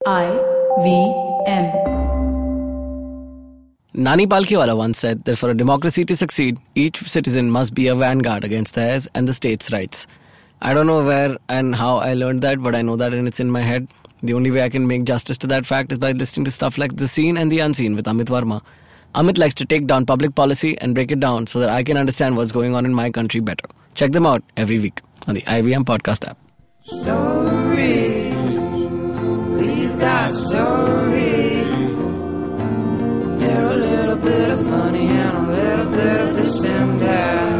IVM. Nani Palkhiwala once said that for a democracy to succeed, each citizen must be a vanguard against theirs and the state's rights. I don't know where and how I learned that, but I know that and it's in my head. The only way I can make justice to that fact is by listening to stuff like The Seen and The Unseen with Amit Verma. Amit likes to take down public policy and break it down so that I can understand what's going on in my country better. Check them out every week on the IVM podcast app. Stories, we've got stories. They're a little bit of funny and a little bit of dissembler.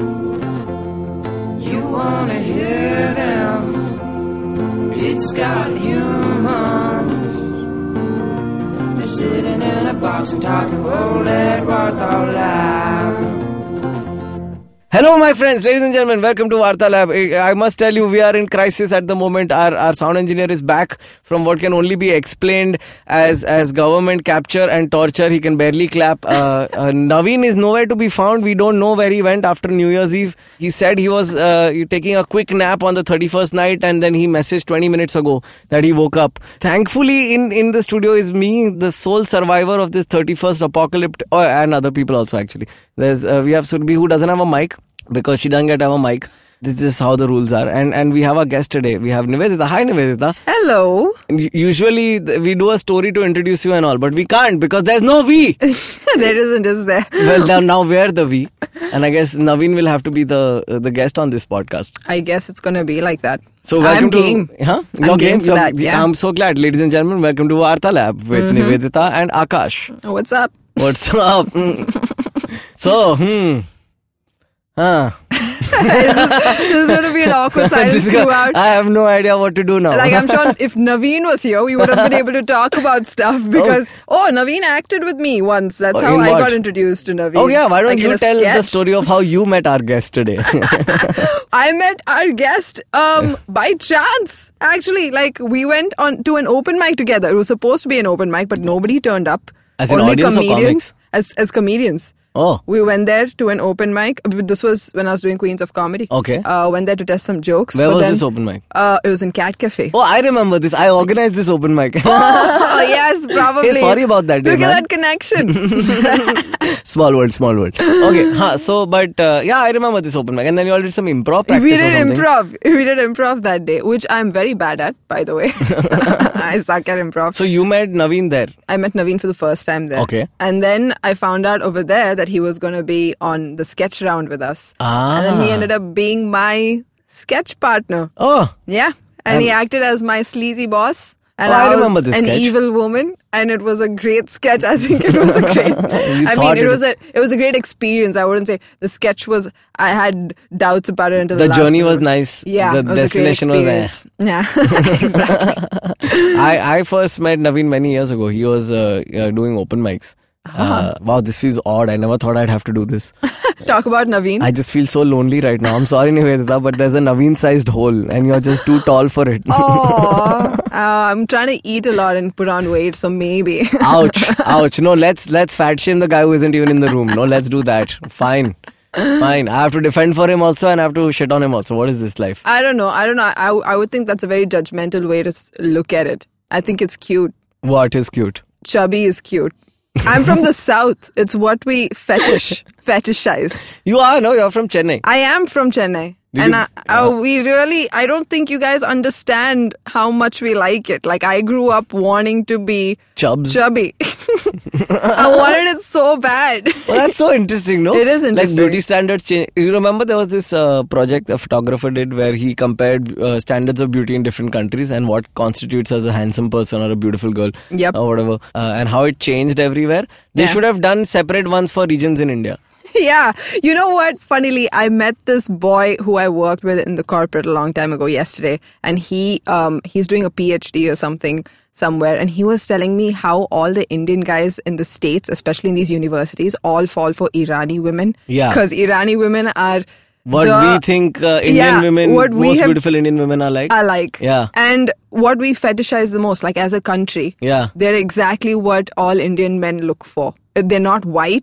You wanna hear them? It's got humans. They're sitting in a box and talking bold at Varta loud. Hello my friends, ladies and gentlemen, welcome to Varta Lab. I must tell you, we are in crisis at the moment. Our sound engineer is back from what can only be explained as government capture and torture. He can barely clap. Navin is nowhere to be found. We don't know where he went after New Year's Eve. He said he was taking a quick nap on the 31st night and then he messaged 20 minutes ago that he woke up. Thankfully in the studio is me, the sole survivor of this 31st apocalypse, and other people also actually. We have Surbhi who doesn't have a mic, because she doesn't get have a mic. This is how the rules are. And we have a guest today. We have Niveditha. Hi Niveditha. Hello. Usually we do a story to introduce you and all, but we can't because there's no we. There isn't, is there? Well, now we're the we. And I guess Navin will have to be the guest on this podcast. I guess it's going to be like that. So welcome I'm game. Huh? I'm game for that, yeah. I'm so glad. Ladies and gentlemen, welcome to Varta Lab with Niveditha and Akash. What's up? What's up? So, This is going to be an awkward silence throughout. I have no idea what to do now. Like, I'm sure if Navin was here, we would have been able to talk about stuff because, Navin acted with me once. That's how I got introduced to Navin. Oh yeah, why don't you tell the story of how you met our guest today? I met our guest by chance. Actually, like, we went on to an open mic together. It was supposed to be an open mic, but nobody turned up. As an Only audience comedians, or comics? As comedians. Oh. We went there to an open mic. This was when I was doing Queens of Comedy. Okay. Went there to test some jokes. Where was this open mic? It was in Cat Cafe. Oh, I remember this. I organized this open mic. Oh, yes, probably. Hey, sorry about that. Look at that connection. Small world. Okay. I remember this open mic. And then you all did some improv practice We did improv that day, which I'm very bad at, by the way. I suck at improv. So you met Navin there? I met Navin for the first time there. Okay. And then I found out over there that he was going to be on the sketch round with us. And then he ended up being my sketch partner. Oh. Yeah. And he acted as my sleazy boss. And I I was remember this an sketch. evil woman. And it was a great sketch. I think it was a great... it was a great experience. I wouldn't say the sketch was... I had doubts about it until the last journey minute. Was nice. Yeah. The it was destination a great was Yeah, exactly. I first met Navin many years ago. He was doing open mics. Wow, this feels odd. I never thought I'd have to do this. Talk about Navin. I just feel so lonely right now. I'm sorry, Niveditha, but there's a Navin-sized hole and you're just too tall for it. I'm trying to eat a lot and put on weight, so maybe. Ouch. No, let's fat shame the guy who isn't even in the room. No, let's do that. Fine. I have to defend for him also and I have to shit on him also. What is this life? I don't know. I would think that's a very judgmental way to look at it. I think it's cute. What is cute? Chubby is cute. I'm from the south. It's what we fetishize. You are, no? You're from Chennai. I am from Chennai. I don't think you guys understand how much we like it. Like, I grew up wanting to be chubby. I wanted it so bad. Well, that's so interesting, no? It is interesting. Like, beauty standards change. You remember there was this project a photographer did where he compared standards of beauty in different countries and what constitutes as a handsome person or a beautiful girl or whatever, and how it changed everywhere. They should have done separate ones for regions in India. Yeah. You know what? Funnily, I met this boy who I worked with in the corporate a long time ago yesterday. And he's doing a PhD or something somewhere. And he was telling me how all the Indian guys in the States, especially in these universities, all fall for Irani women. Yeah. Because Irani women are... What we think Indian women, beautiful Indian women are like. Yeah. And what we fetishize the most, like as a country. Yeah. They're exactly what all Indian men look for. They're not white.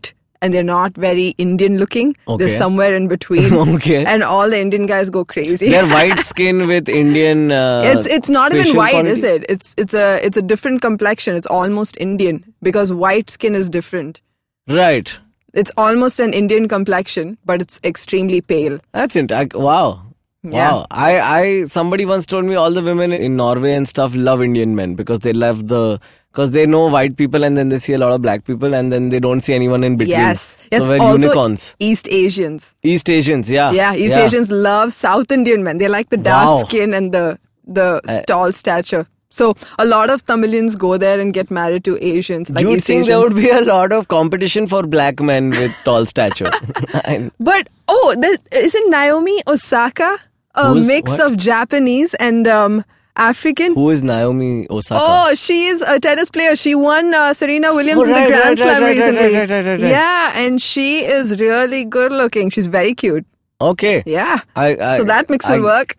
and they're not very Indian looking. Okay. They're somewhere in between. Okay. And all the Indian guys go crazy. They're white skin with Indian. It's not even facial white, qualities? is it? It's a different complexion. It's almost Indian because white skin is different. Right. It's almost an Indian complexion, but it's extremely pale. That's it. Wow. Yeah. Wow. I somebody once told me all the women in Norway and stuff love Indian men because they love because they know white people and then they see a lot of black people and then they don't see anyone in between. Yes. So we're Also unicorns. East Asians. East Asians, yeah. Yeah, East Asians love South Indian men. They like the dark Wow. skin and the tall stature. So a lot of Tamilians go there and get married to Asians. Like Do you East think Asians. there would be a lot of competition for black men with tall stature? But isn't Naomi Osaka a Who's- mix what? of Japanese and African? Who is Naomi Osaka? Oh, she is a tennis player. She won Serena Williams Oh, in right, the Grand right, Slam right, recently. right. Yeah, and she is really good looking. She's very cute. Okay. Yeah. I- So that mix will work.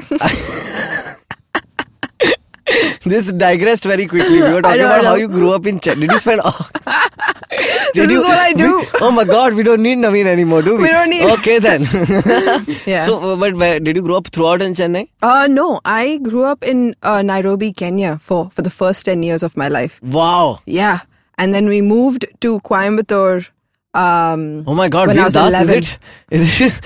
This digressed very quickly. We were talking I about know. how you grew up in Chennai. Did you spend... This is what I do. Oh my God, we don't need Navin anymore, do we? We don't need- Okay then. Yeah. So, but did you grow up throughout in Chennai? No, I grew up in Nairobi, Kenya for the first 10 years of my life. Wow. Yeah. And then we moved to Coimbatore. Oh my God, When I Veer was Das, 11. is it?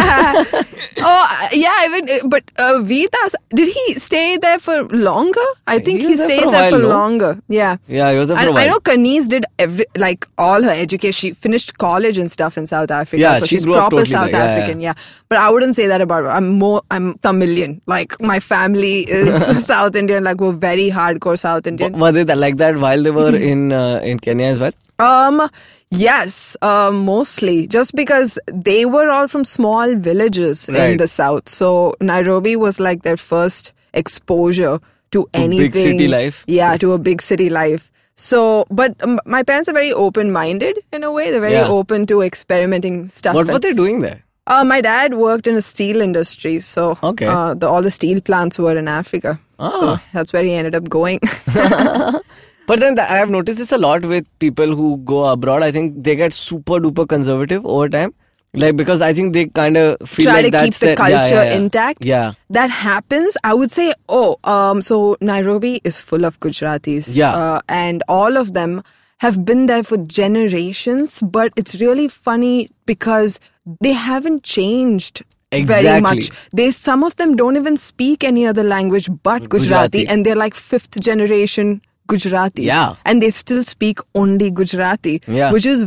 But Veer Das, did he stay there for longer? I think He he was there stayed for a there while, for no? longer. Yeah. Yeah, he was there for And a while. I know Kaniz did all her education. She finished college and stuff in South Africa. Yeah, so she she's grew up proper totally South there. Yeah, African. Yeah. But I wouldn't say that about her. I'm Tamilian. Like my family is South Indian. Like we're very hardcore South Indian. Were they like that while they were in Kenya as well? Yes, mostly just because they were all from small villages in Right. the south. So Nairobi was like their first exposure to anything. big city life. Yeah, to a big city life. So, but my parents are very open-minded in a way. They're very Yeah. open to experimenting stuff. What were And- they doing there? My dad worked in a steel industry, so Okay. all the steel plants were in Africa. So that's where he ended up going. But then I have noticed this a lot with people who go abroad. I think they get super duper conservative over time. Like, because I think they kind of feel Try like to keep that's the their, culture intact. Yeah. That happens. I would say, so Nairobi is full of Gujaratis. Yeah. And all of them have been there for generations, but it's really funny because they haven't changed very Exactly. much. Some of them don't even speak any other language but Gujarati, Gujarati. and they're like fifth generation Gujaratis. Yeah. And they still speak only Gujarati. Yeah. Which is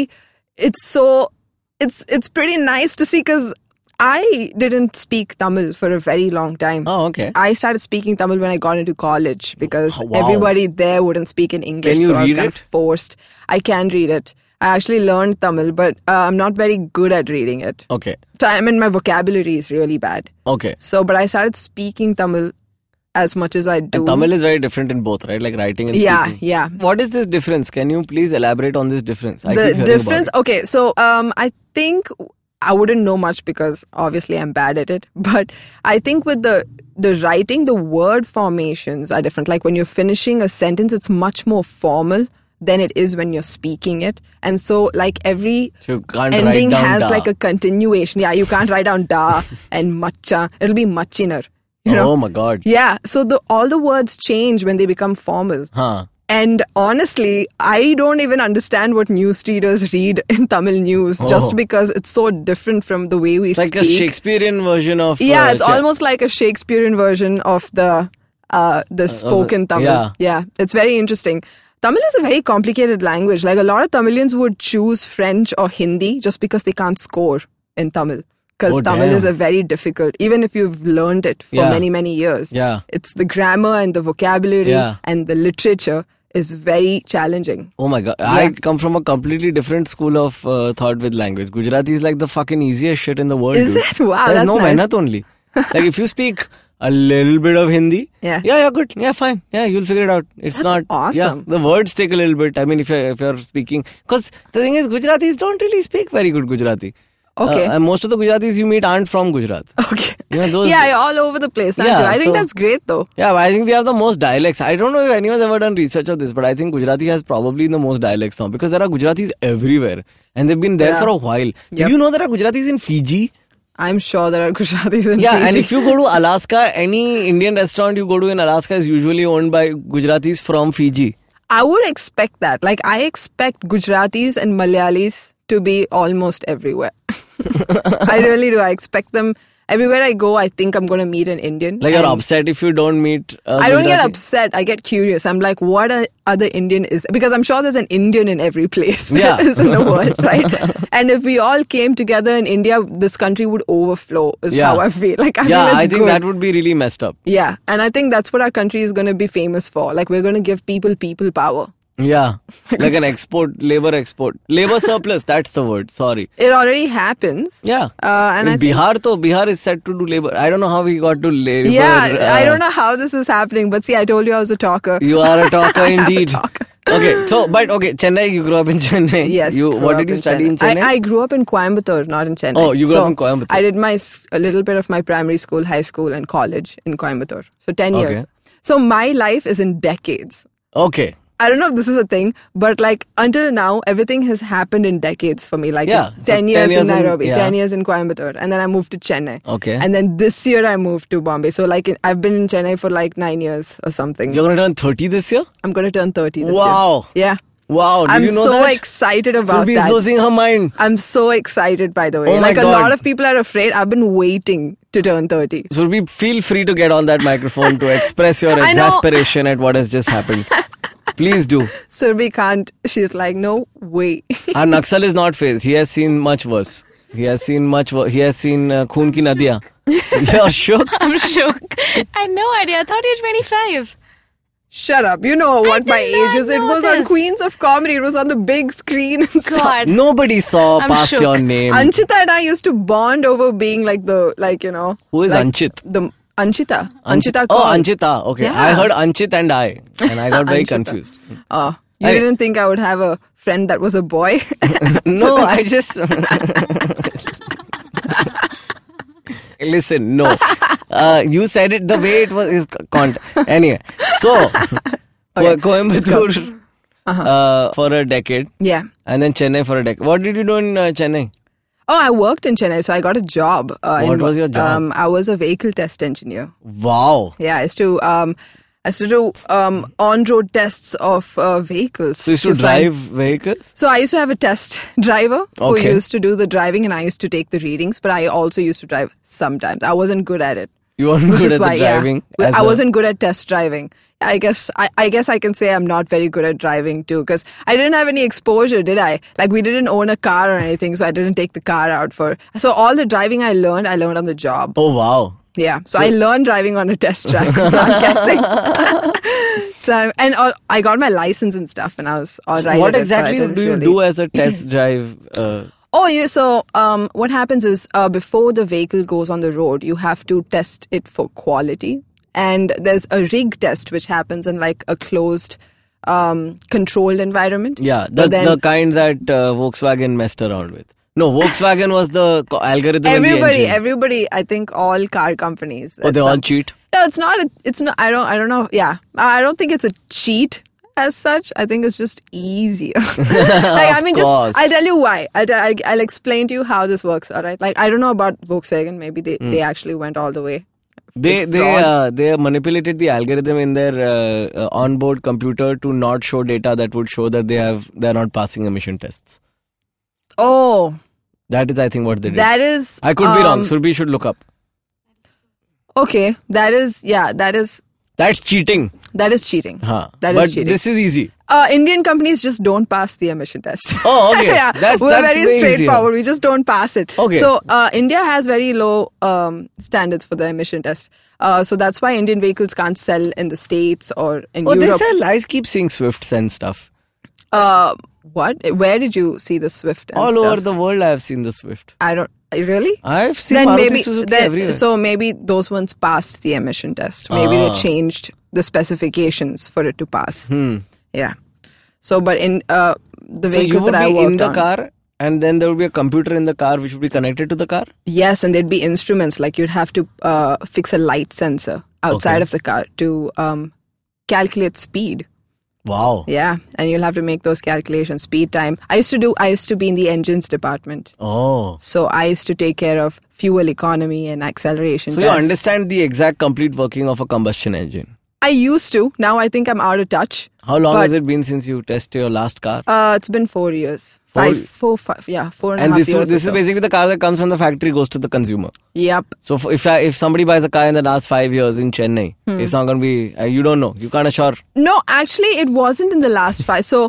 it's pretty nice to see because I didn't speak Tamil for a very long time. Oh, okay. I started speaking Tamil when I got into college because Oh, wow. everybody there wouldn't speak in English. Can you so I was read kind it? of forced. I can read it. I actually learned Tamil, but I'm not very good at reading it. Okay. So my vocabulary is really bad. Okay. So, but I started speaking Tamil as much as I do. And Tamil is very different in both, right? Like writing and Yeah, speaking. yeah. What is this difference? Can you please elaborate on this difference? I The keep hearing about difference, it. okay, so I think I wouldn't know much because obviously I'm bad at it, but I think with the writing, the word formations are different. Like when you're finishing a sentence, it's much more formal than it is when you're speaking it. And so like every So you can't write ending down has da. like a continuation. Yeah, you can't write down da and macha. It'll be machiner. You know? Oh my God. Yeah, so all the words change when they become formal. Huh. And honestly, I don't even understand what newsreaders read in Tamil news just because it's so different from the way we It's like speak. a Shakespearean version of... Yeah, it's almost like a Shakespearean version of the spoken Tamil. yeah. It's very interesting. Tamil is a very complicated language. Like a lot of Tamilians would choose French or Hindi just because they can't score in Tamil. Because Oh, Tamil damn. is a very difficult, even if you've learned it for Yeah. many, many years. Yeah. It's the grammar and the vocabulary Yeah. and the literature is very challenging. Oh my God. I come from a completely different school of thought with language. Gujarati is like the fucking easiest shit in the world. Is dude. it? Wow, There's that's no nice. mehnat only. Like if you speak a little bit of Hindi, Yeah. good. Yeah, fine. Yeah, you'll figure it out. It's That's not awesome. Yeah, the words take a little bit. I mean, if you're speaking, because the thing is, Gujaratis don't really speak very good Gujarati. Okay. And most of the Gujaratis you meet aren't from Gujarat. Okay. You know, those, Yeah, you're all over the place, aren't Yeah, you? I think so- that's great though. Yeah, but I think we have the most dialects. I don't know if anyone's ever done research of this, but I think Gujarati has probably the most dialects now because there are Gujaratis everywhere and they've been there Yeah. for a while. Yep. Did you know there are Gujaratis in Fiji? I'm sure there are Gujaratis in Yeah, Fiji. and if you go to Alaska, any Indian restaurant you go to in Alaska is usually owned by Gujaratis from Fiji. I would expect that. Like, I expect Gujaratis and Malayalis to be almost everywhere. I really do. I expect them everywhere I go. I think I'm going to meet an Indian. Like you're And upset if you don't meet I don't get Gujarati? upset. I get curious. I'm like, what other Indian is? Because I'm sure there's an Indian in every place Yeah. that is in the world, right? And if we all came together in India, this country would overflow. Is Yeah. how I feel. Like, I Yeah, feel it's I think good. that would be really messed up. Yeah, and I think that's what our country is going to be famous for. Like, we're going to give people power. Yeah, like an labor surplus. That's the word. Sorry. It already happens. Yeah. And I In think, Bihar is set to do labor. I don't know how we got to labor. yeah, I don't know how this is happening, but see, I told you I was a talker. You are a talker indeed. talker. Okay, Chennai. You grew up in Chennai. Yes. What grew did up you study in Chennai? I grew up in Coimbatore, not in Chennai. Oh, you grew up in Coimbatore. I did a little bit of my primary school, high school, and college in Coimbatore. So 10 years. Okay. So my life is in decades. Okay. I don't know if this is a thing, but like until now, everything has happened in decades for me. Like Yeah, 10 so years 10 years in Nairobi, yeah. 10 years in Coimbatore, and then I moved to Chennai. Okay. And then this year I moved to Bombay. So like I've been in Chennai for like 9 years or something. You're going to turn 30 this year? I'm going to turn 30 this Wow. year. Yeah. Wow. Did I'm you know so that? excited about Surabhi is that. losing her mind. I'm so excited, by the way. Oh my like a God. lot of people are afraid. I've been waiting to turn 30. Surabhi, feel free to get on that microphone to express your I know. exasperation at what has just happened. Please do. Surabhi can't. She's like, no way. Our Naxal is not phased. He has seen much worse. He has seen He has seen Khoon Ki Nadiyan. You're shook. I'm shook. I had no idea. I thought you were 25. Shut up. You know what did my not age is. It know was on this. Queens of Comedy. It was on the big screen and stuff. God. Nobody saw I'm past shook. your name. Anchita and I used to bond over being like Who is like Anchit? The Anchita. Oh, Kaul. Anchita. Okay. Yeah. I heard Anchit and I got very Anchita. confused. Oh, you Hey. didn't think I would have a friend that was a boy? No, I just... Listen, no. You said it the way it was. Anyway, so Coimbatore for a decade, Yeah. and then Chennai for a decade. What did you do in Chennai? Oh, I worked in Chennai, so I got a job. What was your job? I was a vehicle test engineer. Wow. Yeah, I used to do on-road tests of vehicles. So you used to drive vehicles? So I used to have a test driver who Okay. used to do the driving, and I used to take the readings. But I also used to drive sometimes. I wasn't good at it. You weren't Which good is at why, the driving? yeah. as I a- wasn't good at test driving. I guess I can say I'm not very good at driving too, because I didn't have any exposure, did I? Like, we didn't own a car or anything, so I didn't take the car out for. So all the driving I learned on the job. Oh, wow. Yeah, so I learned driving on a test track. I'm guessing. I got my license and stuff, and I was all right. What at it, but I exactly didn't do you really- do as a test drive? Oh, yeah. So, what happens is before the vehicle goes on the road, you have to test it for quality. And there's a rig test which happens in like a closed, controlled environment. Yeah, But then the kind that Volkswagen messed around with. No, Volkswagen was the algorithm in the engine. everybody, I think all car companies. Oh, they all cheat? No, it's not. It's not. I don't know. Yeah, I don't think it's a cheat as such. I think it's just easier. I mean, course. I'll tell you why. I'll explain to you how this works. All right. Like, I don't know about Volkswagen. Maybe they actually went all the way. They manipulated the algorithm in their onboard computer to not show data that would show that they're not passing emission tests. Oh, That is, I think, what they did. that is. I could be wrong. Surabhi should look up. Okay, that is. That's cheating. That is cheating. Huh. That But is cheating. this is easy. Indian companies just don't pass the emission test. Oh, okay. Yeah, That's we're very way straightforward. We just don't pass it. Okay. So India has very low standards for the emission test. So that's why Indian vehicles can't sell in the States or in Oh, they Europe. sell. I keep seeing Swifts and stuff. What? Where did you see the Swift? And All stuff? over the world, I have seen the Swift. I don't. Really? I've seen Then Maruti maybe Suzuki everywhere. so maybe those ones passed the emission test. Maybe they changed the specifications for it to pass. Yeah. So, but in the So you vehicles would that I be worked in the on, car And then there would be a computer in the car which would be connected to the car? Yes, and there'd be instruments, like you'd have to fix a light sensor outside of the car to calculate speed. Wow. Yeah, and you'll have to make those calculations, speed, time. I used to be in the engines department. Oh. So I used to take care of fuel economy and acceleration So tests. you understand the exact complete working of a combustion engine? I used to. Now I think I'm out of touch. How long But- has it been since you tested your last car? It's been 4 years. 4 and a And half this years. this or is so. basically the car that comes from the factory, goes to the consumer. Yep. So if somebody buys a car in the last 5 years in Chennai, it's not going to be, you don't know, you can't assure. No, actually, it wasn't in the last 5. So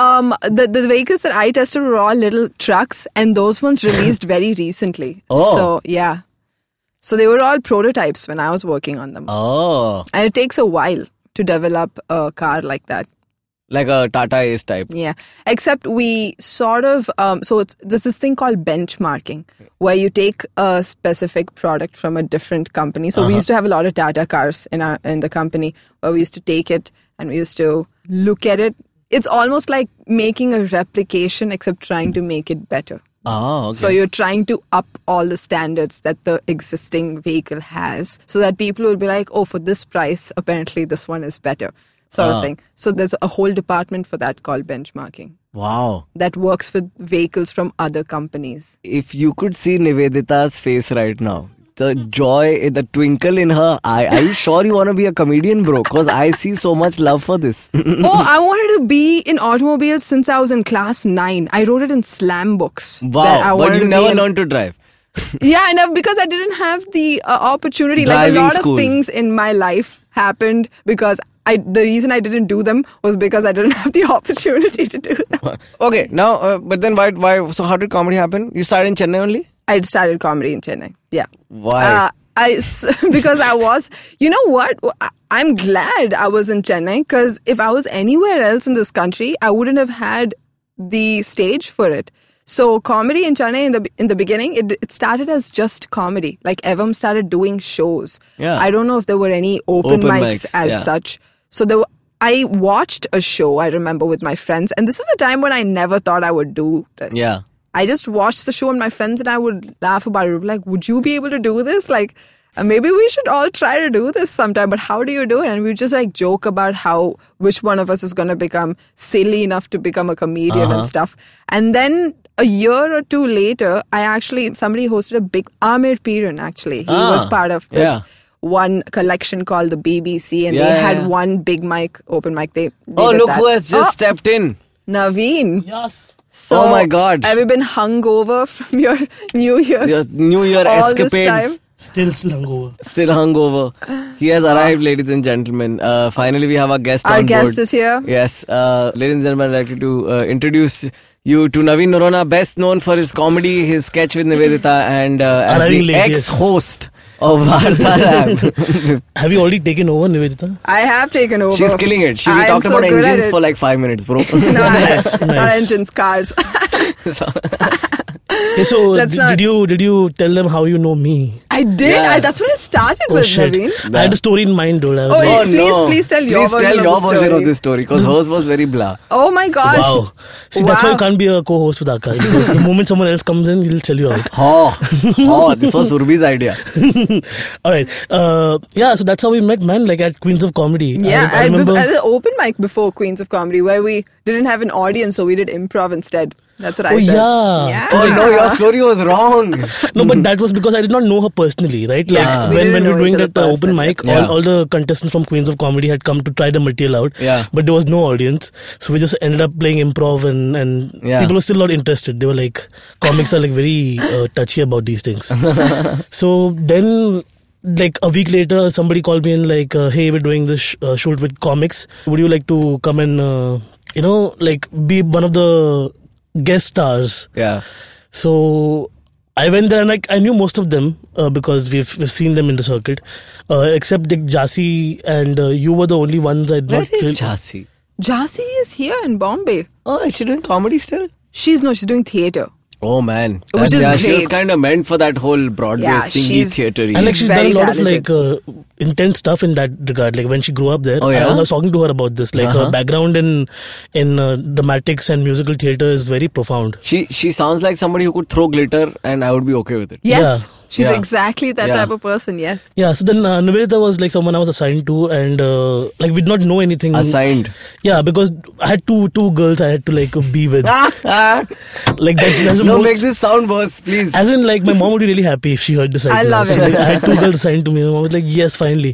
the vehicles that I tested were all little trucks, and those ones released very recently. Oh. So, yeah. So they were all prototypes when I was working on them. Oh. And it takes a while to develop a car like that. Like a Tata Ace type. Yeah. Except we sort of, there's this thing called benchmarking, where you take a specific product from a different company. So we used to have a lot of Tata cars in the company, where we used to take it and we used to look at it. It's almost like making a replication, except trying to make it better. Oh, okay. So you're trying to up all the standards that the existing vehicle has, so that people will be like, oh, for this price, apparently this one is better, sort of thing. So there's a whole department for that called benchmarking Wow. that works with vehicles from other companies. If you could see Nivedita's face right now, the joy, the twinkle in her eye. Are you sure you want to be a comedian, bro? Because I see so much love for this. Oh, I wanted to be in automobiles since I was in class 9. I wrote it in slam books. that I Wow. But wanted you to be never in. learned to drive. Yeah, I know, because I didn't have the opportunity. Like a Driving lot school. of things in my life happened because the reason I didn't do them was because I didn't have the opportunity to do them. Okay, now, but then why? So how did comedy happen? You started in Chennai only? I started comedy in Chennai. Yeah. Why? Because I was, you know what? I'm glad I was in Chennai, because if I was anywhere else in this country, I wouldn't have had the stage for it. So comedy in Chennai in the beginning, it started as just comedy. Like Evam started doing shows. Yeah. I don't know if there were any open mics as such. So I watched a show, I remember, with my friends. And this is a time when I never thought I would do this. Yeah. I just watched the show and my friends and I would laugh about it. Like, would you be able to do this? Like, maybe we should all try to do this sometime, but how do you do it? And we just like joke about which one of us is going to become silly enough to become a comedian and stuff. And then a year or two later, somebody hosted a big, Amir Piran actually. He was part of this one collection called the BBC, and they had one big mic, open mic. They Oh, did look that. who has just stepped in. Navin. Yes. So, Oh my God. Have you been hungover from your New Year's? Your New Year all this escapades. time? Still hungover. Still hungover. He has arrived, ladies and gentlemen. Finally, we have our guest on Our board. guest is here. Yes. Ladies and gentlemen, I'd like to introduce you to Navin Norona, best known for his comedy, his sketch with Niveditha, and as Arriving the late, yes. ex-host of Varta Lab. Have you already taken over, Niveditha? I have taken over. She's killing it. We I am talked so about good at engines it. for like 5 minutes, bro. No, Nice, not nice. engines, cars. Okay, so Let's not- did you tell them how you know me? I did. Yeah. That's what I started Oh with, shit! Naveen. I had a story in mind, dude. I was Oh, like, yeah. Please tell your version of the version story. of this story, because hers was very blah. Oh my gosh. wow. See, that's why Wow. you can't be a co-host with Akash, because the moment someone else comes in, he'll tell you out. This was Surbhi's idea. All right. Yeah. So that's how we met, man. Like at Queens of Comedy. Yeah, I remember. at the open mic before Queens of Comedy, where we didn't have an audience, so we did improv instead. That's what I Oh, said. yeah. Oh no, your story was wrong. No, but that was because I did not know her personally, right? Like Yeah. We when didn't we were know each doing other that open personally. mic, Yeah. all the contestants from Queens of Comedy had come to try the material out. Yeah. But there was no audience, so we just ended up playing improv, and Yeah. people were still not interested. They were like, comics are like very touchy about these things. So then, like a week later, somebody called me and like, hey, we're doing this shoot with comics. Would you like to come and like be one of the guest stars? Yeah. So I went there and like I knew most of them because we've seen them in the circuit, except Dick Jasi, and you were the only ones I did Where not. is Jhansi? Jhansi is here in Bombay. Oh, is she doing comedy still? She's doing theatre. Oh man, Which is she was great. kind of meant for that whole Broadway singing theatre. And like she's done very a lot of talented. like intense stuff in that regard. Like when she grew up there, Oh, yeah? I was talking to her about this. Like her background in dramatics and musical theatre is very profound. She sounds like somebody who could throw glitter, and I would be okay with it. Yes. Yeah. She's Yeah. exactly that Yeah. type of person, yes. Yeah, so then Niveditha was like someone I was assigned to, and like we did not know anything. Assigned. Yeah, because I had two girls I had to like be with. Like that's the No, most. make this sound worse, please. As in, like, my mom would be really happy if she heard this. I love it. Like, I had two girls assigned to me. My mom was like, yes, finally.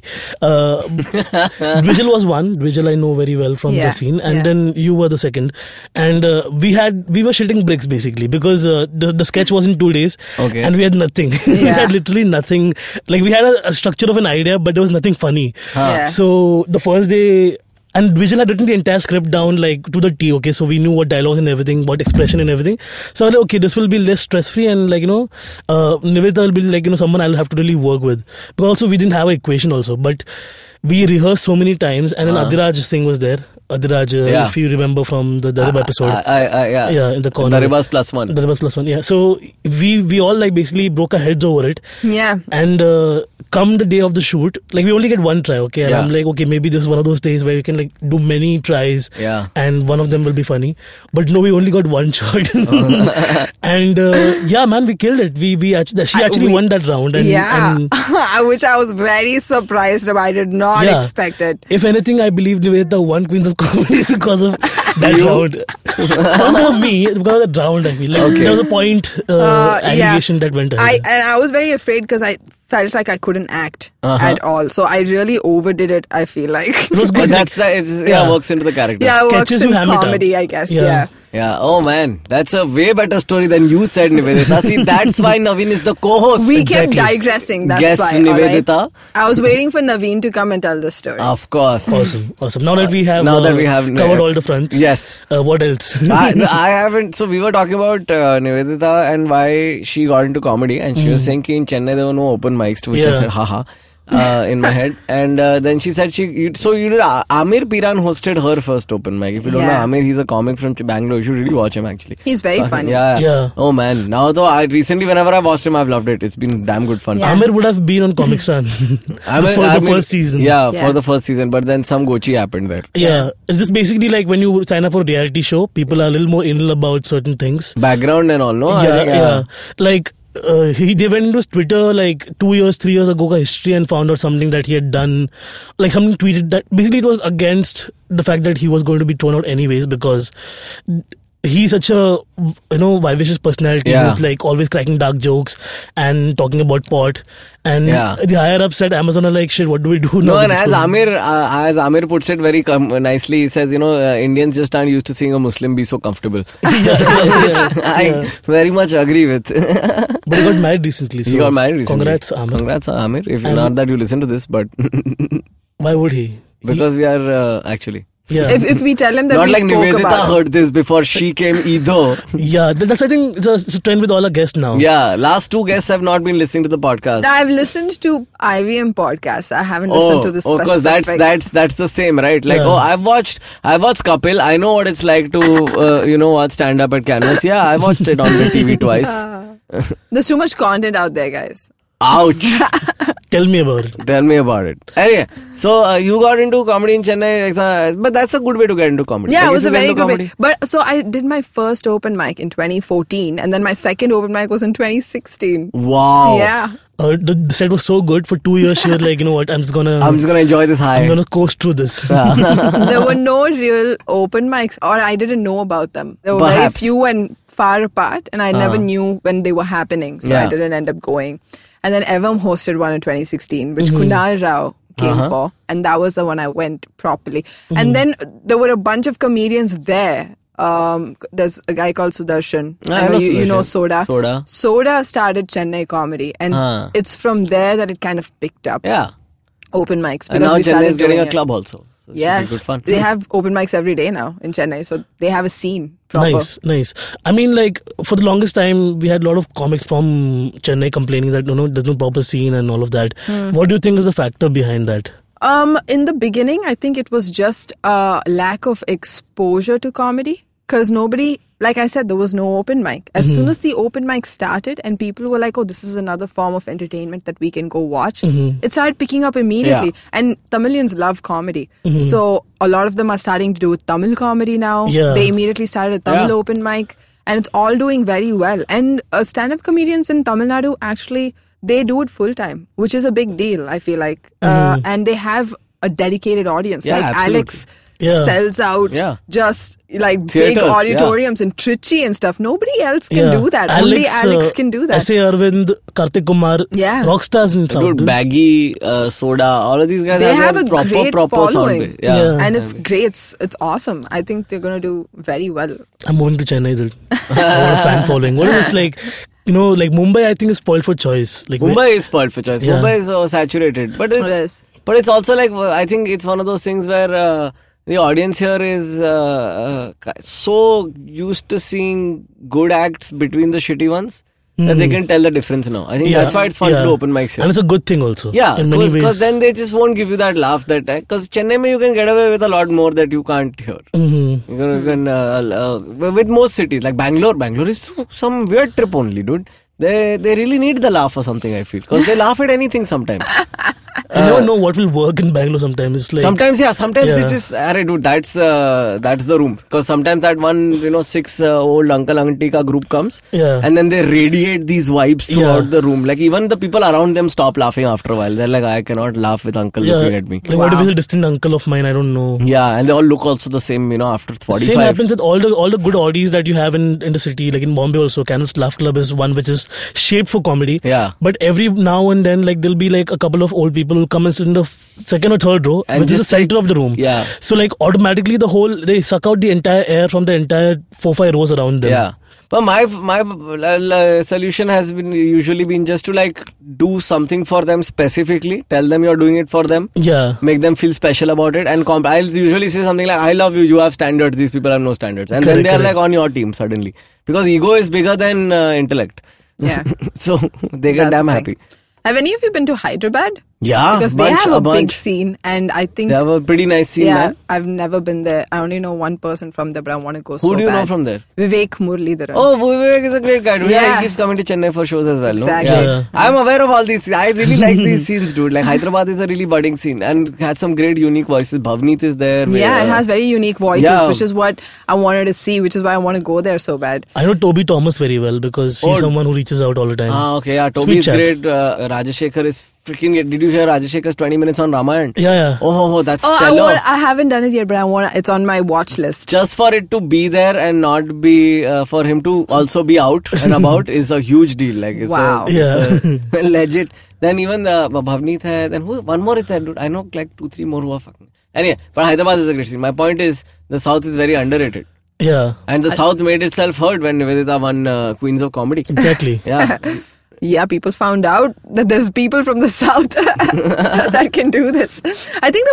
Dvijal was one. Dvijal I know very well from Yeah, the scene. And yeah. then you were the second. And we were shitting bricks, basically, because the sketch was in 2 days. Okay. And we had nothing. We Yeah. had literally nothing. Like, we had a structure of an idea, but there was nothing funny. Yeah. So, the first day... And Vijay had written the entire script down like to the T, okay? So we knew what dialogue and everything, what expression and everything. So I was like, okay, this will be less stress-free and like, Niveditha will be like, someone I'll have to really work with. But also we didn't have an equation also. But we rehearsed so many times and then Adiraj thing was there. Adiraj, Yeah. if you remember from the Darib episode. Yeah. Yeah, in the corner. Daribas +1. Daribas +1, yeah. So we all like basically broke our heads over it. Yeah. And come the day of the shoot, like we only get one try, okay? And Yeah. I'm like, okay, maybe this is one of those days where we can like do many tries, Yeah. and one of them will be funny. But no, we only got one shot, and yeah, man, we killed it. She actually won that round, and, Yeah. and Which I was very surprised about. I did not Yeah. expect it. if anything, I believe Niveditha won Queens of Comedy because of that round. Not because of me, because of that round. I feel like there was a point allegation that went ahead. I was very afraid because I felt like I couldn't act at all. So I really overdid it, I feel like. It was But good. it works into the character. Yeah, it works Sketches in you ham it up. comedy, I guess. Yeah. Yeah. Yeah. Oh man, that's a way better story than you said, Niveditha. See, that's why Navin is the co-host. We kept Exactly. digressing. That's Guest why. Niveditha. All right? I was waiting for Naveen to come and tell the story. Of course. Awesome. Now that we have covered all the fronts, Yes. what else? I haven't. So we were talking about Niveditha and why she got into comedy, and she was saying that in Chennai there were no open mics, to which I Yeah. said haha in my head. And then she said you did. Amir Piran hosted her first open mic. If you don't know Yeah. Amir, he's a comic from Bangalore. You should really watch him actually. He's very funny. Yeah. Oh man. Now though, recently whenever I watched him, I've loved it. It's been damn good fun. Yeah. Amir would have been on Comic Sun the first season. Yeah, Yeah. for the first season. But then some gochi happened there. Yeah. It's just basically like when you sign up for a reality show, people are a little more anal about certain things. Background and all, no? I Yeah, think, yeah. Like, they went into his Twitter like 2 years, 3 years ago, history, and found out something that he had done. Like something tweeted that basically it was against the fact that he was going to be thrown out anyways because he's such a vivacious personality Yeah. who's like always cracking dark jokes and talking about pot. And Yeah. the higher ups at Amazon are like, shit, what do we do now? No, and with this as Amir puts it very nicely, he says, Indians just aren't used to seeing a Muslim be so comfortable. I very much agree with. But he got married recently. So He got married recently. Congrats, Amir. Congrats, Amir. If And- not that you listen to this, but Why would he? because we are actually. Yeah. If we tell him that Not we like spoke Niveditha about it. heard this before she came either. Yeah, that's I think it's a trend with all our guests now. Yeah, last two guests have not been listening to the podcast. I've listened to IVM podcasts. I haven't listened to the specific. because that's the same, right? Like, Yeah. I've watched Kapil. I know what it's like to watch stand up at Canvas. Yeah, I watched it on the TV twice. There's too much content out there, guys. Ouch! Tell me about it. Tell me about it. Anyway, so you got into comedy in Chennai, but that's a good way to get into comedy. Yeah, Like, it if was you a get very into good comedy- way. But so I did my first open mic in 2014, and then my second open mic was in 2016. Wow. Yeah. The set was so good for 2 years. She was like, you know what? I'm just gonna enjoy this high. I'm gonna coast through this. There were no real open mics, or I didn't know about them. There were Perhaps. very few and far apart, and I never knew when they were happening, so I Yeah. didn't end up going. And then Evam hosted one in 2016, which Kunal Rao came for, and that was the one I went properly. And then there were a bunch of comedians there. There's a guy called Sudarshan. I know You know Sudarshan. Soda. Soda started Chennai comedy, and it's from there that it kind of picked up. Yeah. Open mics, And because now we Chennai started is getting doing a it. club also. So it should be Yes, good fun. they have open mics every day now in Chennai, so they have a scene proper. Nice. I mean, like for the longest time, we had a lot of comics from Chennai complaining that there's no proper scene and all of that. What do you think is the factor behind that? In the beginning, I think it was just a lack of exposure to comedy, because nobody like I said, there was no open mic. As soon as the open mic started and people were like, oh, this is another form of entertainment that we can go watch, it started picking up immediately. Yeah. And Tamilians love comedy. So a lot of them are starting to do Tamil comedy now. Yeah. They immediately started a Tamil Yeah. open mic. And it's all doing very well. And stand-up comedians in Tamil Nadu, actually, they do it full-time, which is a big deal, I feel like. And they have a dedicated audience. Yeah, like absolutely. Alex Yeah. sells out just like big Theatres, auditoriums in Trichy and stuff. Nobody else can do that. Only Alex can do that. S.A. Arvind, Kartik Kumar, Yeah. rockstars in South. Dude, Baggy, Soda, all of these guys They have have their a great proper following. sound. Yeah. And it's great. It's awesome. I think they're going to do very well. I'm moving to Chennai, dude. I want a fan following. What is like, like Mumbai, I think is spoiled for choice. Like Mumbai is spoiled for choice. Yeah. Mumbai is so saturated. But It is. it's also like, I think it's one of those things where the audience here is so used to seeing good acts between the shitty ones that they can tell the difference now. I think that's why it's fun to do open mics here. And it's a good thing also. Yeah, in many because ways. then they just won't give you that laugh that because Chennai mein you can get away with a lot more that you can't here. You can, with most cities like Bangalore is some weird trip only, dude. They really need the laugh or something. I feel because they laugh at anything sometimes. I never know what will work in Bangalore sometimes. It's like, sometimes they just, dude, that's the room. Because sometimes that one, 6 old uncle auntie ka group comes, and then they radiate these vibes throughout the room. Like even the people around them stop laughing after a while. They're like, I cannot laugh with uncle looking at me. Like what if it's a distant uncle of mine? I don't know. Yeah, and they all look also the same, after 45. Same happens with all the good audies that you have in the city. Like in Bombay also, Canvas Laugh Club is one which is shaped for comedy. Yeah. But every now and then, like there'll be like a couple of old people who come and sit in the second or third row, And which is the just like- center of the room. Yeah. So like automatically they suck out the entire air from the entire 4-5 rows around them. Yeah. But my solution has usually been just to like do something for them specifically. Tell them you're doing it for them. Yeah. Make them feel special about it. And I'll usually say something like, I love you, you have standards, these people have no standards. And then Correct, they're correct. like on your team suddenly. Because ego is bigger than intellect. Yeah. So they get That's damn the happy. thing. Have any of you been to Hyderabad? Yeah. Because they bunch, have a bunch. big scene, and I think They have a pretty nice scene, yeah, man. I've never been there. I only know one person from there, but I want to go so Who do you know bad. from there? Vivek Muralidharan. Oh, Vivek is a great guy. Yeah. He keeps coming to Chennai for shows as well. Exactly. No? Yeah. I'm aware of all these. I really like these scenes, dude. Like Hyderabad is a really budding scene and has some great unique voices. Bhavneet is there. Yeah, it has very unique voices, Yeah. which is what I wanted to see, which is why I want to go there so bad. I know Toby Thomas very well because he's someone who reaches out all the time. Okay, yeah. Sweet Toby is chap. great. Rajashekhar is freaking great. Did you hear Rajashekar's 20 minutes on Ramayana? Yeah. Oh, that's Oh, stellar. I haven't done it yet, but I want. It's on my watch list. Just for it to be there and not be for him to also be out and about is a huge deal. Like it's Wow. it's legit. Then even the Bhavneet hai. Then one more is there, dude. I know like 2-3 more who are fucking. Anyway, but Hyderabad is a great scene. My point is the South is very underrated. Yeah. And the South made itself heard when Niveditha won Queens of Comedy. Exactly. Yeah. Yeah, people found out that there's people from the south that can do this. I think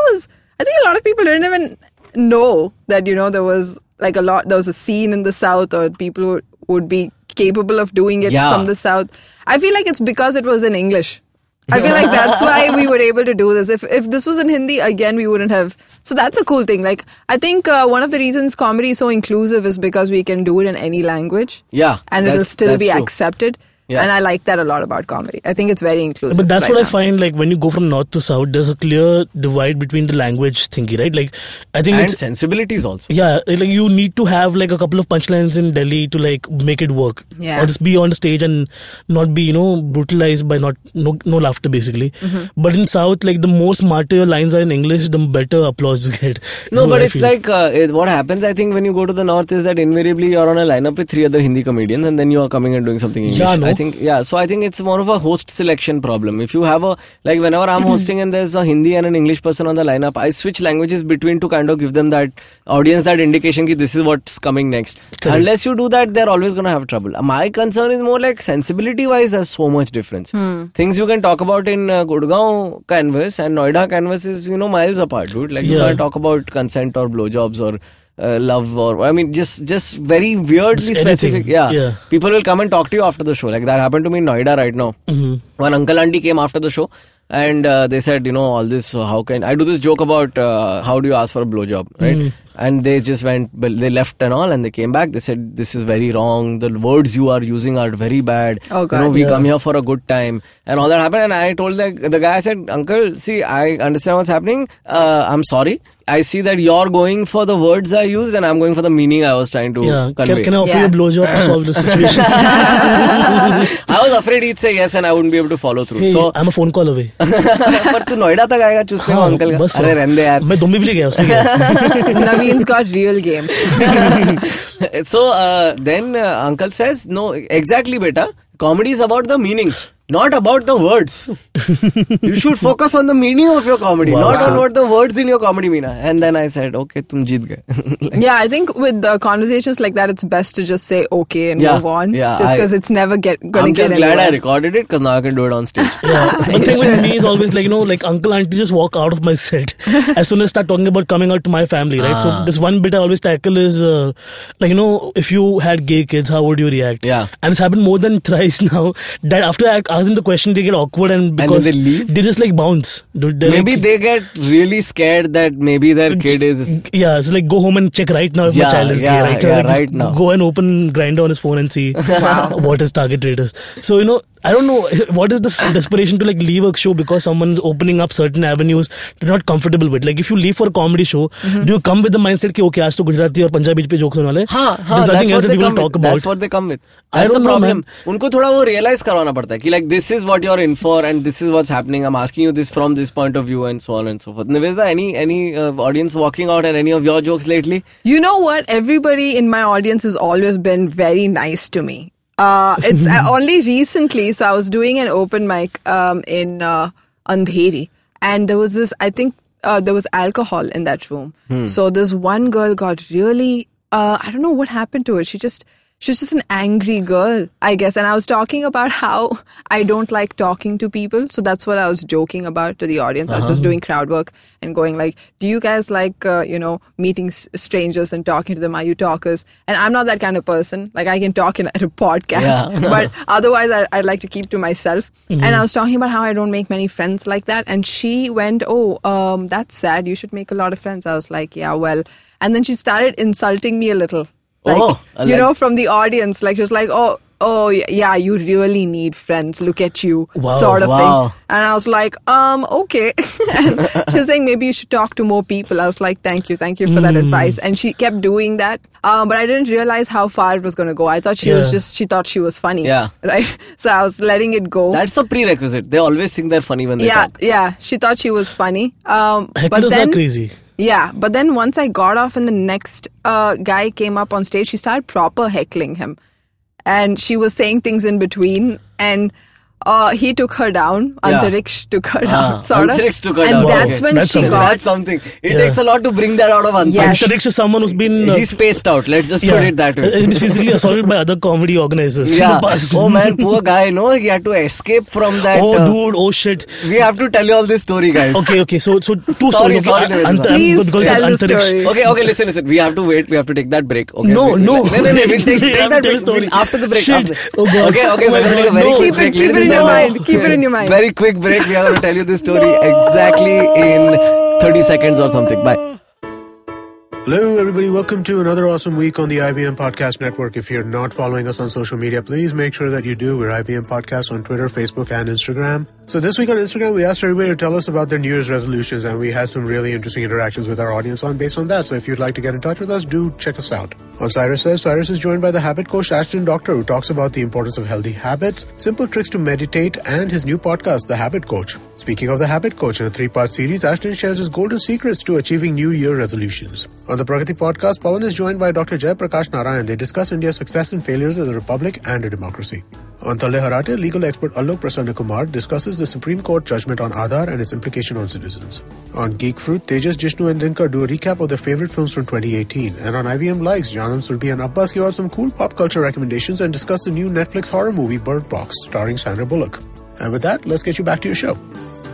a lot of people didn't even know that, there was like there was a scene in the south or people who would be capable of doing it from the south. I feel like it's because it was in English. I feel like that's why we were able to do this. If this was in Hindi, again, we wouldn't have. So that's a cool thing. Like, I think one of the reasons comedy is so inclusive is because we can do it in any language. Yeah. And it'll still be true. accepted. Yeah. And I like that a lot about comedy. I think it's very inclusive. But that's right what I now. find, like, when you go from north to south, there's a clear divide between the language thingy, right? Like, I think And it's... sensibilities also. Yeah, like you need to have like a couple of punchlines in Delhi to like make it work. Yeah. Or just be on the stage and not be, brutalized by no laughter basically. Mm-hmm. But in South, like the more smarter your lines are in English, the better applause you get. No, So but I it's feel. like what happens, I think, when you go to the north is that invariably you're on a lineup with 3 other Hindi comedians and then you are coming and doing something English. Yeah, no. I think it's more of a host selection problem. If you have whenever I'm hosting and there's a Hindi and an English person on the lineup, I switch languages between to kind of give them that audience that indication that this is what's coming next. Correct. Unless you do that, they're always going to have trouble. My concern is more like sensibility wise, there's so much difference. Things you can talk about in Gurgaon canvas and Noida canvas is, miles apart, dude. Like you Yeah. can't talk about consent or blowjobs or love or just very weirdly Just specific. anything. Yeah. People will come and talk to you after the show. Like that happened to me in Noida right now. One uncle auntie came after the show and they said, all this, how can I do this joke about how do you ask for a blowjob, right? And they just they left and all, and they came back. They said, this is very wrong. The words you are using are very bad. Oh, God. We come here for a good time. And all that happened. And I told the guy, I said, uncle, see, I understand what's happening. I'm sorry. I see that you're going for the words I used and I'm going for the meaning I was trying to convey. Can I offer you a blowjob to solve the situation? I was afraid he'd say yes and I wouldn't be able to follow through. Hey, So I'm a phone call away. पर तू नोएडा तक आएगा चूसने को uncle का? अरे रहने दे यार. मैं डोंबिवली गया उसमें क्या? Navin's got real game. So then uncle says, no, exactly beta, comedy is about the meaning, not about the words. You should focus on the meaning of your comedy, not on what the words in your comedy mean. And then I said, okay, tum jeet gaye. Yeah, I think with conversations like that, it's best to just say okay and move on. Yeah, just because it's never going to get I'm just anywhere. glad I recorded it because now I can do it on stage. One thing with me is always like uncle, auntie just walk out of my set as soon as I start talking about coming out to my family, right? So this one bit I always tackle is if you had gay kids, how would you react? Yeah. And it's happened more than thrice now that after I ask them the question, they get awkward and because then they leave? They just bounce. Maybe they get really scared that maybe their kid is... Yeah, it's go home and check right now if my child is gay, right? Right now. Go and open Grindr on his phone and see what his target rate is. So, I don't know what is this desperation to leave a show because someone's opening up certain avenues they're not comfortable with. If you leave for a comedy show, do you come with the mindset that okay, aaj to Gujarati or Punjabi pe jokes hone wale? There's nothing else that people talk about. That's what they come with. That's the problem. Unko thoda wo realize karwana padta hai ki this is what you're in for and this is what's happening. I'm asking you this from this point of view and so on and so forth. Niveditha, any audience walking out at any of your jokes lately? You know what? Everybody in my audience has always been very nice to me. It's only recently, so I was doing an open mic in Andheri, and there was this, I think there was alcohol in that room. So this one girl got really, I don't know what happened to her. She was just an angry girl, I guess. And I was talking about how I don't like talking to people. So that's what I was joking about to the audience. I was just doing crowd work and going do you guys like, meeting strangers and talking to them? Are you talkers? And I'm not that kind of person. I can talk at a podcast, but otherwise I'd like to keep to myself. And I was talking about how I don't make many friends like that. And she went, that's sad. You should make a lot of friends. I was like, yeah, well. And then she started insulting me a little. From the audience, she was like, oh, yeah, you really need friends. Look at you, sort of thing. And I was like, okay. And she was saying, maybe you should talk to more people. I was like, thank you for that advice. And she kept doing that. But I didn't realize how far it was going to go. I thought she thought she was funny. Yeah. Right? So I was letting it go. That's a prerequisite. They always think they're funny when they talk. Yeah, she thought she was funny. Hecklers are crazy. Yeah, but then once I got off and the next guy came up on stage, she started proper heckling him. And she was saying things in between and he took her down. Antariksh took her down, sort of. Antariksh took her and down. That's when that's she something. got... That's something. It takes a lot to bring that out of Antariksh. Yes. Antariksh is someone who's been... He's spaced out. Let's just put it that way. He's physically assaulted by other comedy organizers in the past. Oh man, poor guy. No, he had to escape from that. Oh dude, oh shit. We have to tell you all this story, guys. Okay. So two Sorry, stories. Please tell the story. Okay, listen. We have to wait. We have to take that break. Okay, No. We'll take that break. After the break. Shit. Oh God. Okay, we're going to take a very quick break. Keep it in your mind. Keep it in your mind. Very quick break. We are going to tell you this story exactly in 30 seconds or something. Bye. Hello, everybody. Welcome to another awesome week on the IVM Podcast Network. If you're not following us on social media, please make sure that you do. We're IVM Podcast on Twitter, Facebook, and Instagram. So this week on Instagram, we asked everybody to tell us about their New Year's resolutions, and we had some really interesting interactions with our audience based on that. So if you'd like to get in touch with us, do check us out. On Cyrus Says, Cyrus is joined by the habit coach Ashton Doctor, who talks about the importance of healthy habits, simple tricks to meditate, and his new podcast, The Habit Coach. Speaking of The Habit Coach, in a 3-part series, Ashton shares his golden secrets to achieving New Year resolutions. On the Pragati podcast, Pawan is joined by Dr. Jai Prakash Narayan. They discuss India's success and failures as a republic and a democracy. On Tale Harate, legal expert Alok Prasanna Kumar discusses the Supreme Court judgment on Aadhaar and its implication on citizens. On Geek Fruit, Tejas, Jishnu and Dinkar do a recap of their favorite films from 2018. And on IVM Likes, Janam, Surbi and Abbas give out some cool pop culture recommendations and discuss the new Netflix horror movie Bird Box, starring Sandra Bullock. And with that, let's get you back to your show.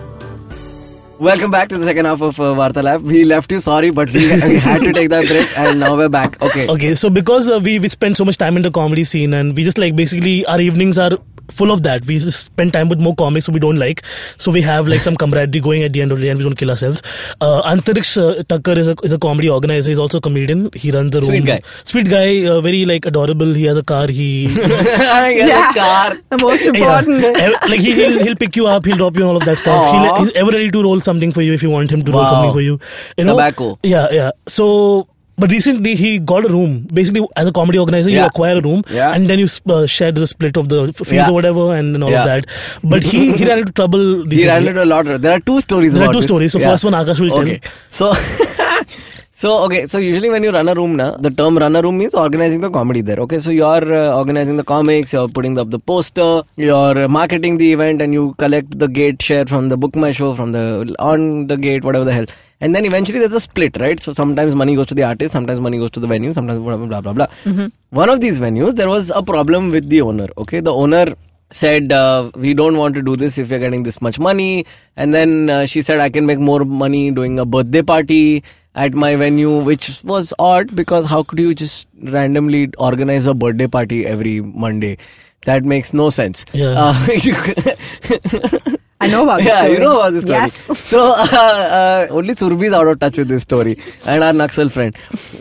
Welcome back to the second half of Varta Lab. We left you, sorry, but we had to take that break and now we're back. Okay, so because we spend so much time in the comedy scene and we just basically our evenings are full of that. We just spend time with more comics we don't like. So we have like some camaraderie going at the end of the day and we don't kill ourselves. Antariksh Thakkar is a comedy organizer. He's also a comedian. He runs the room. Sweet guy, very like adorable. He has a car. He Yeah. a car. The most important. like he'll pick you up, he'll drop you and all of that stuff. He's ever ready to roll something for you if you want him to roll something for you. You know? Tobacco. Yeah. So, but recently he got a room. Basically, as a comedy organizer, you acquire a room and then you share the split of the fees or whatever and all of that. But he ran into trouble recently. He ran into a lot. There are two stories about this. So first one Akash will tell. So... So usually when you run a room, the term run a room means organizing the comedy there. Okay, so you're organizing the comics, you're putting up the poster, you're marketing the event, and you collect the gate share from the Book My Show, from the on the gate, whatever the hell. And then eventually there's a split, right? So sometimes money goes to the artist, sometimes money goes to the venue, sometimes blah, blah, blah, blah. Mm-hmm. One of these venues, there was a problem with the owner. Okay, the owner said, we don't want to do this if you're getting this much money. And then she said, I can make more money doing a birthday party at my venue, which was odd because how could you just randomly organize a birthday party every Monday? That makes no sense. Yeah. I know about this story. You know about this story. Yes. So, only Surbi is out of touch with this story. And our Naxal friend.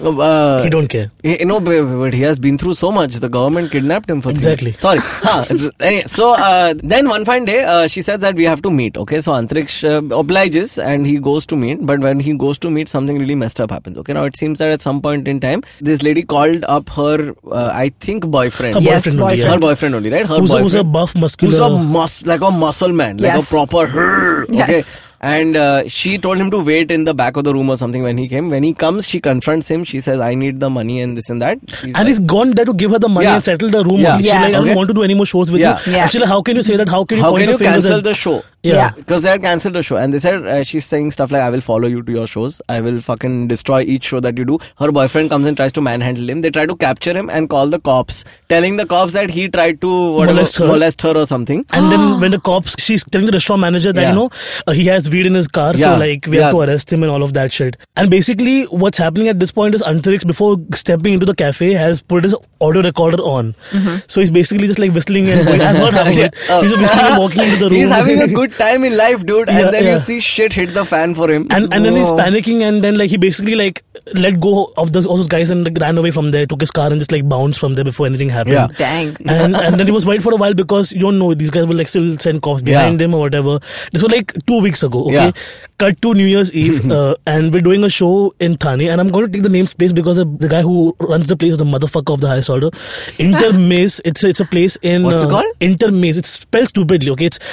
He don't care. But he has been through so much. The government kidnapped him for Exactly. Sorry. Anyway, so, then one fine day, she said that we have to meet. Okay, so Antariksh obliges and he goes to meet. But when he goes to meet, something really messed up happens. Okay, now it seems that at some point in time, this lady called up her, I think, boyfriend. Her boyfriend only, right? Who's a buff, muscular. Who's like a muscle man. Like a proper okay. And she told him to wait in the back of the room or something when he came. When he comes, she confronts him. She says, I need the money and this and that. He's gone there to give her the money and settle the room. She's like, I don't want to do any more shows with you. Actually, how can you say that? How can you cancel the show? Yeah. Because they had cancelled the show. And they said, she's saying stuff like, I will follow you to your shows. I will fucking destroy each show that you do. Her boyfriend comes and tries to manhandle him. They try to capture him and call the cops, telling the cops that he tried to molest her or something. And then when the cops, she's telling the restaurant manager that, he has weed in his car. So like, we have to arrest him and all of that shit. And basically, what's happening at this point is Antariksh, before stepping into the cafe, has put his audio recorder on. Mm-hmm. So he's basically just like whistling and going. I've heard half of it. He's whistling and walking into the room. He's having a good time in life, dude. And then you see shit hit the fan for him. And then he's panicking, and then like he basically like let go of all those guys and like, ran away from there, took his car and just like bounced from there before anything happened. Yeah. Dang. And then he was worried for a while because you don't know, these guys will like still send cops behind him or whatever. This was like 2 weeks ago, okay? Yeah. Cut to New Year's Eve, and we're doing a show in Thane, and I'm going to take the name space because the guy who runs the place is the motherfucker of the highest order. Intermezze, it's a place in... What's it called? Intermezze. It's spelled stupidly, okay? It's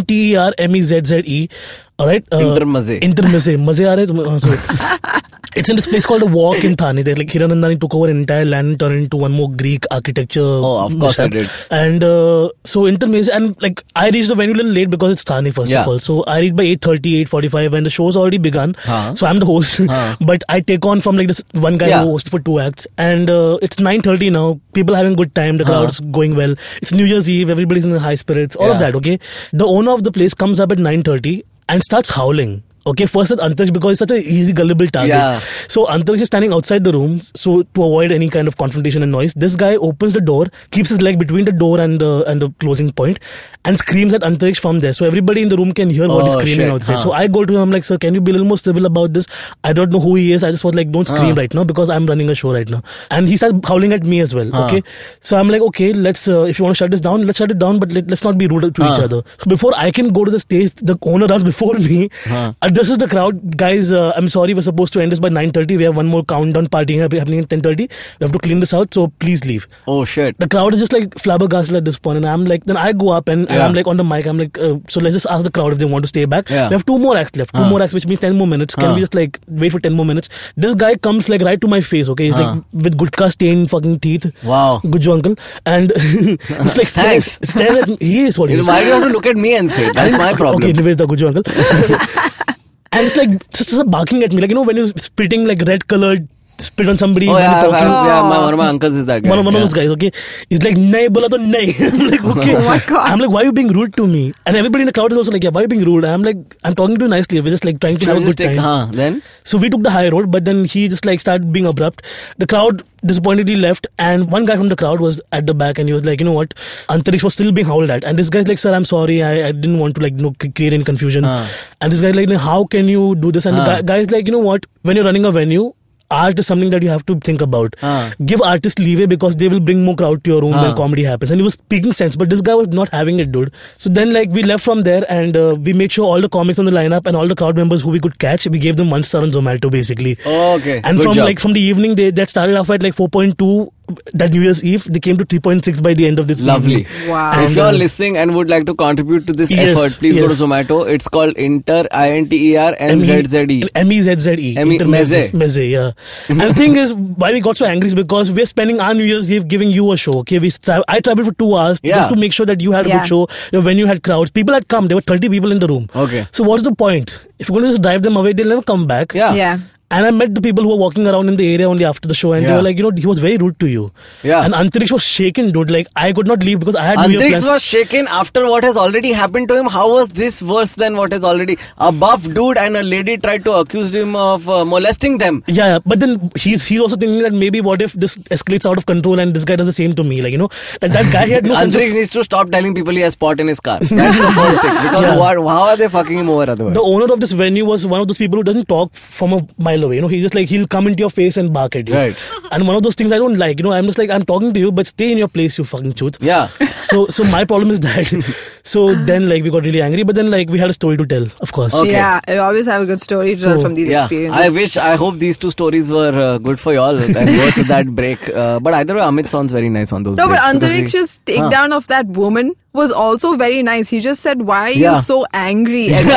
INTERMEZZE. Alright? Intermezze. Maze aa rahe? So, it's in this place called The Walk in Thane. Like Hiranandani took over an entire land and turned it into one more Greek architecture. Oh, of course I did. And so Intermezze, and like I reached the venue a little late because it's Thane first of all. So I reached by 8:30, 8:45 and the show's already begun. So I'm the host. But I take on from like this one guy who hosted for 2 acts. And it's 9:30 now. People are having a good time. The crowd's going well. It's New Year's Eve. Everybody's in high spirits. All of that, okay? The owner of the place comes up at 9:30 and starts howling. Okay, first at Antariksh because he's such an easy, gullible target. Yeah. So Antariksh is standing outside the room, so to avoid any kind of confrontation and noise, this guy opens the door, keeps his leg between the door and the closing point, and screams at Antariksh from there. So everybody in the room can hear what he's screaming outside. So I go to him, I'm like, sir, can you be a little more civil about this? I don't know who he is. I just was like, don't scream right now because I'm running a show right now. And he started howling at me as well. Okay. So I'm like, okay, let's if you want to shut this down, let's shut it down, but let's not be rude to each other. So before I can go to the stage, the owner runs before me, addresses the crowd. Guys, I'm sorry, we're supposed to end this by 9:30. We have one more countdown party happening at 10:30. We have to clean this out, so please leave. Oh shit. The crowd is just like flabbergasted at this point, and I'm like, then I go up and I'm like on the mic, I'm like, so let's just ask the crowd if they want to stay back. We have 2 more acts left. 2 more acts, which means 10 more minutes. Can we just like wait for 10 more minutes? This guy comes like right to my face, okay? He's like with gutka stained fucking teeth. Wow. Good job, uncle. And he's like stares at me. He is what he is. Why do you have to look at me and say it? That's my problem. Okay, Niveditha, good job, uncle. And it's like just barking at me, like, you know, when you're spitting like red colored spit on somebody. Oh when yeah, you're talking. one of my uncles is that guy. One of those guys, okay? He's like, nahi bola to nahi. I'm like, okay. Oh my God. I'm like, why are you being rude to me? And everybody in the crowd is also like, yeah, why are you being rude? I'm like, I'm talking to you nicely. We're just like trying to have a good time. Then? So we took the high road, but then he just like started being abrupt. The crowd disappointedly left, and one guy from the crowd was at the back, and he was like, you know what? Antariksha was still being howled at. And this guy's like, sir, I'm sorry. I didn't want to like create any confusion. And this guy's like, how can you do this? And the guy's like, you know what? When you're running a venue, art is something that you have to think about. Give artists leeway because they will bring more crowd to your room when comedy happens. And he was speaking sense, but this guy was not having it, dude. So then like we left from there, and we made sure all the comics on the lineup and all the crowd members who we could catch, we gave them 1 star on Zomato basically. Oh, okay. And from the evening, that started off at like 4.2 that New Year's Eve, they came to 3.6 by the end of this Lovely. evening. Wow. And if you are listening and would like to contribute to this effort, please go to Zomato. It's called Inter, INTER-MZZE. MEZZE. Meze, yeah. And the thing is, why we got so angry is because we're spending our New Year's Eve giving you a show. Okay, I traveled for 2 hours just to make sure that you had a good show. Your venue had crowds. People had come. There were 30 people in the room. Okay. So what's the point? If you're going to just drive them away, they'll never come back. Yeah. And I met the people who were walking around in the area only after the show, and they were like, he was very rude to you. Yeah. And Antariksha was shaken, dude. Like, I could not leave because I had New Year plans. Antariksha was shaken after what has already happened to him. How was this worse than what has already... A buff dude and a lady tried to accuse him of molesting them. Yeah, but then he's also thinking that maybe what if this escalates out of control and this guy does the same to me. Like, that guy had no sense Antariksha needs to stop telling people he has spot in his car. That's the first thing. Because how are they fucking him over otherwise? The owner of this venue was one of those people who doesn't talk from a mile away. He's just like, he'll come into your face and bark at you. Right. And one of those things I don't like. I'm just like, I'm talking to you, but stay in your place, you fucking truth. Yeah. So my problem is that. So then like we got really angry, but then like we had a story to tell, of course. Okay. Yeah, I always have a good story to tell from these experiences. I hope these 2 stories were good for y'all and worth that break. But either way, Amit sounds very nice on those breaks. No, but Antariksha's takedown of that woman was also very nice. He just said, why are you so angry at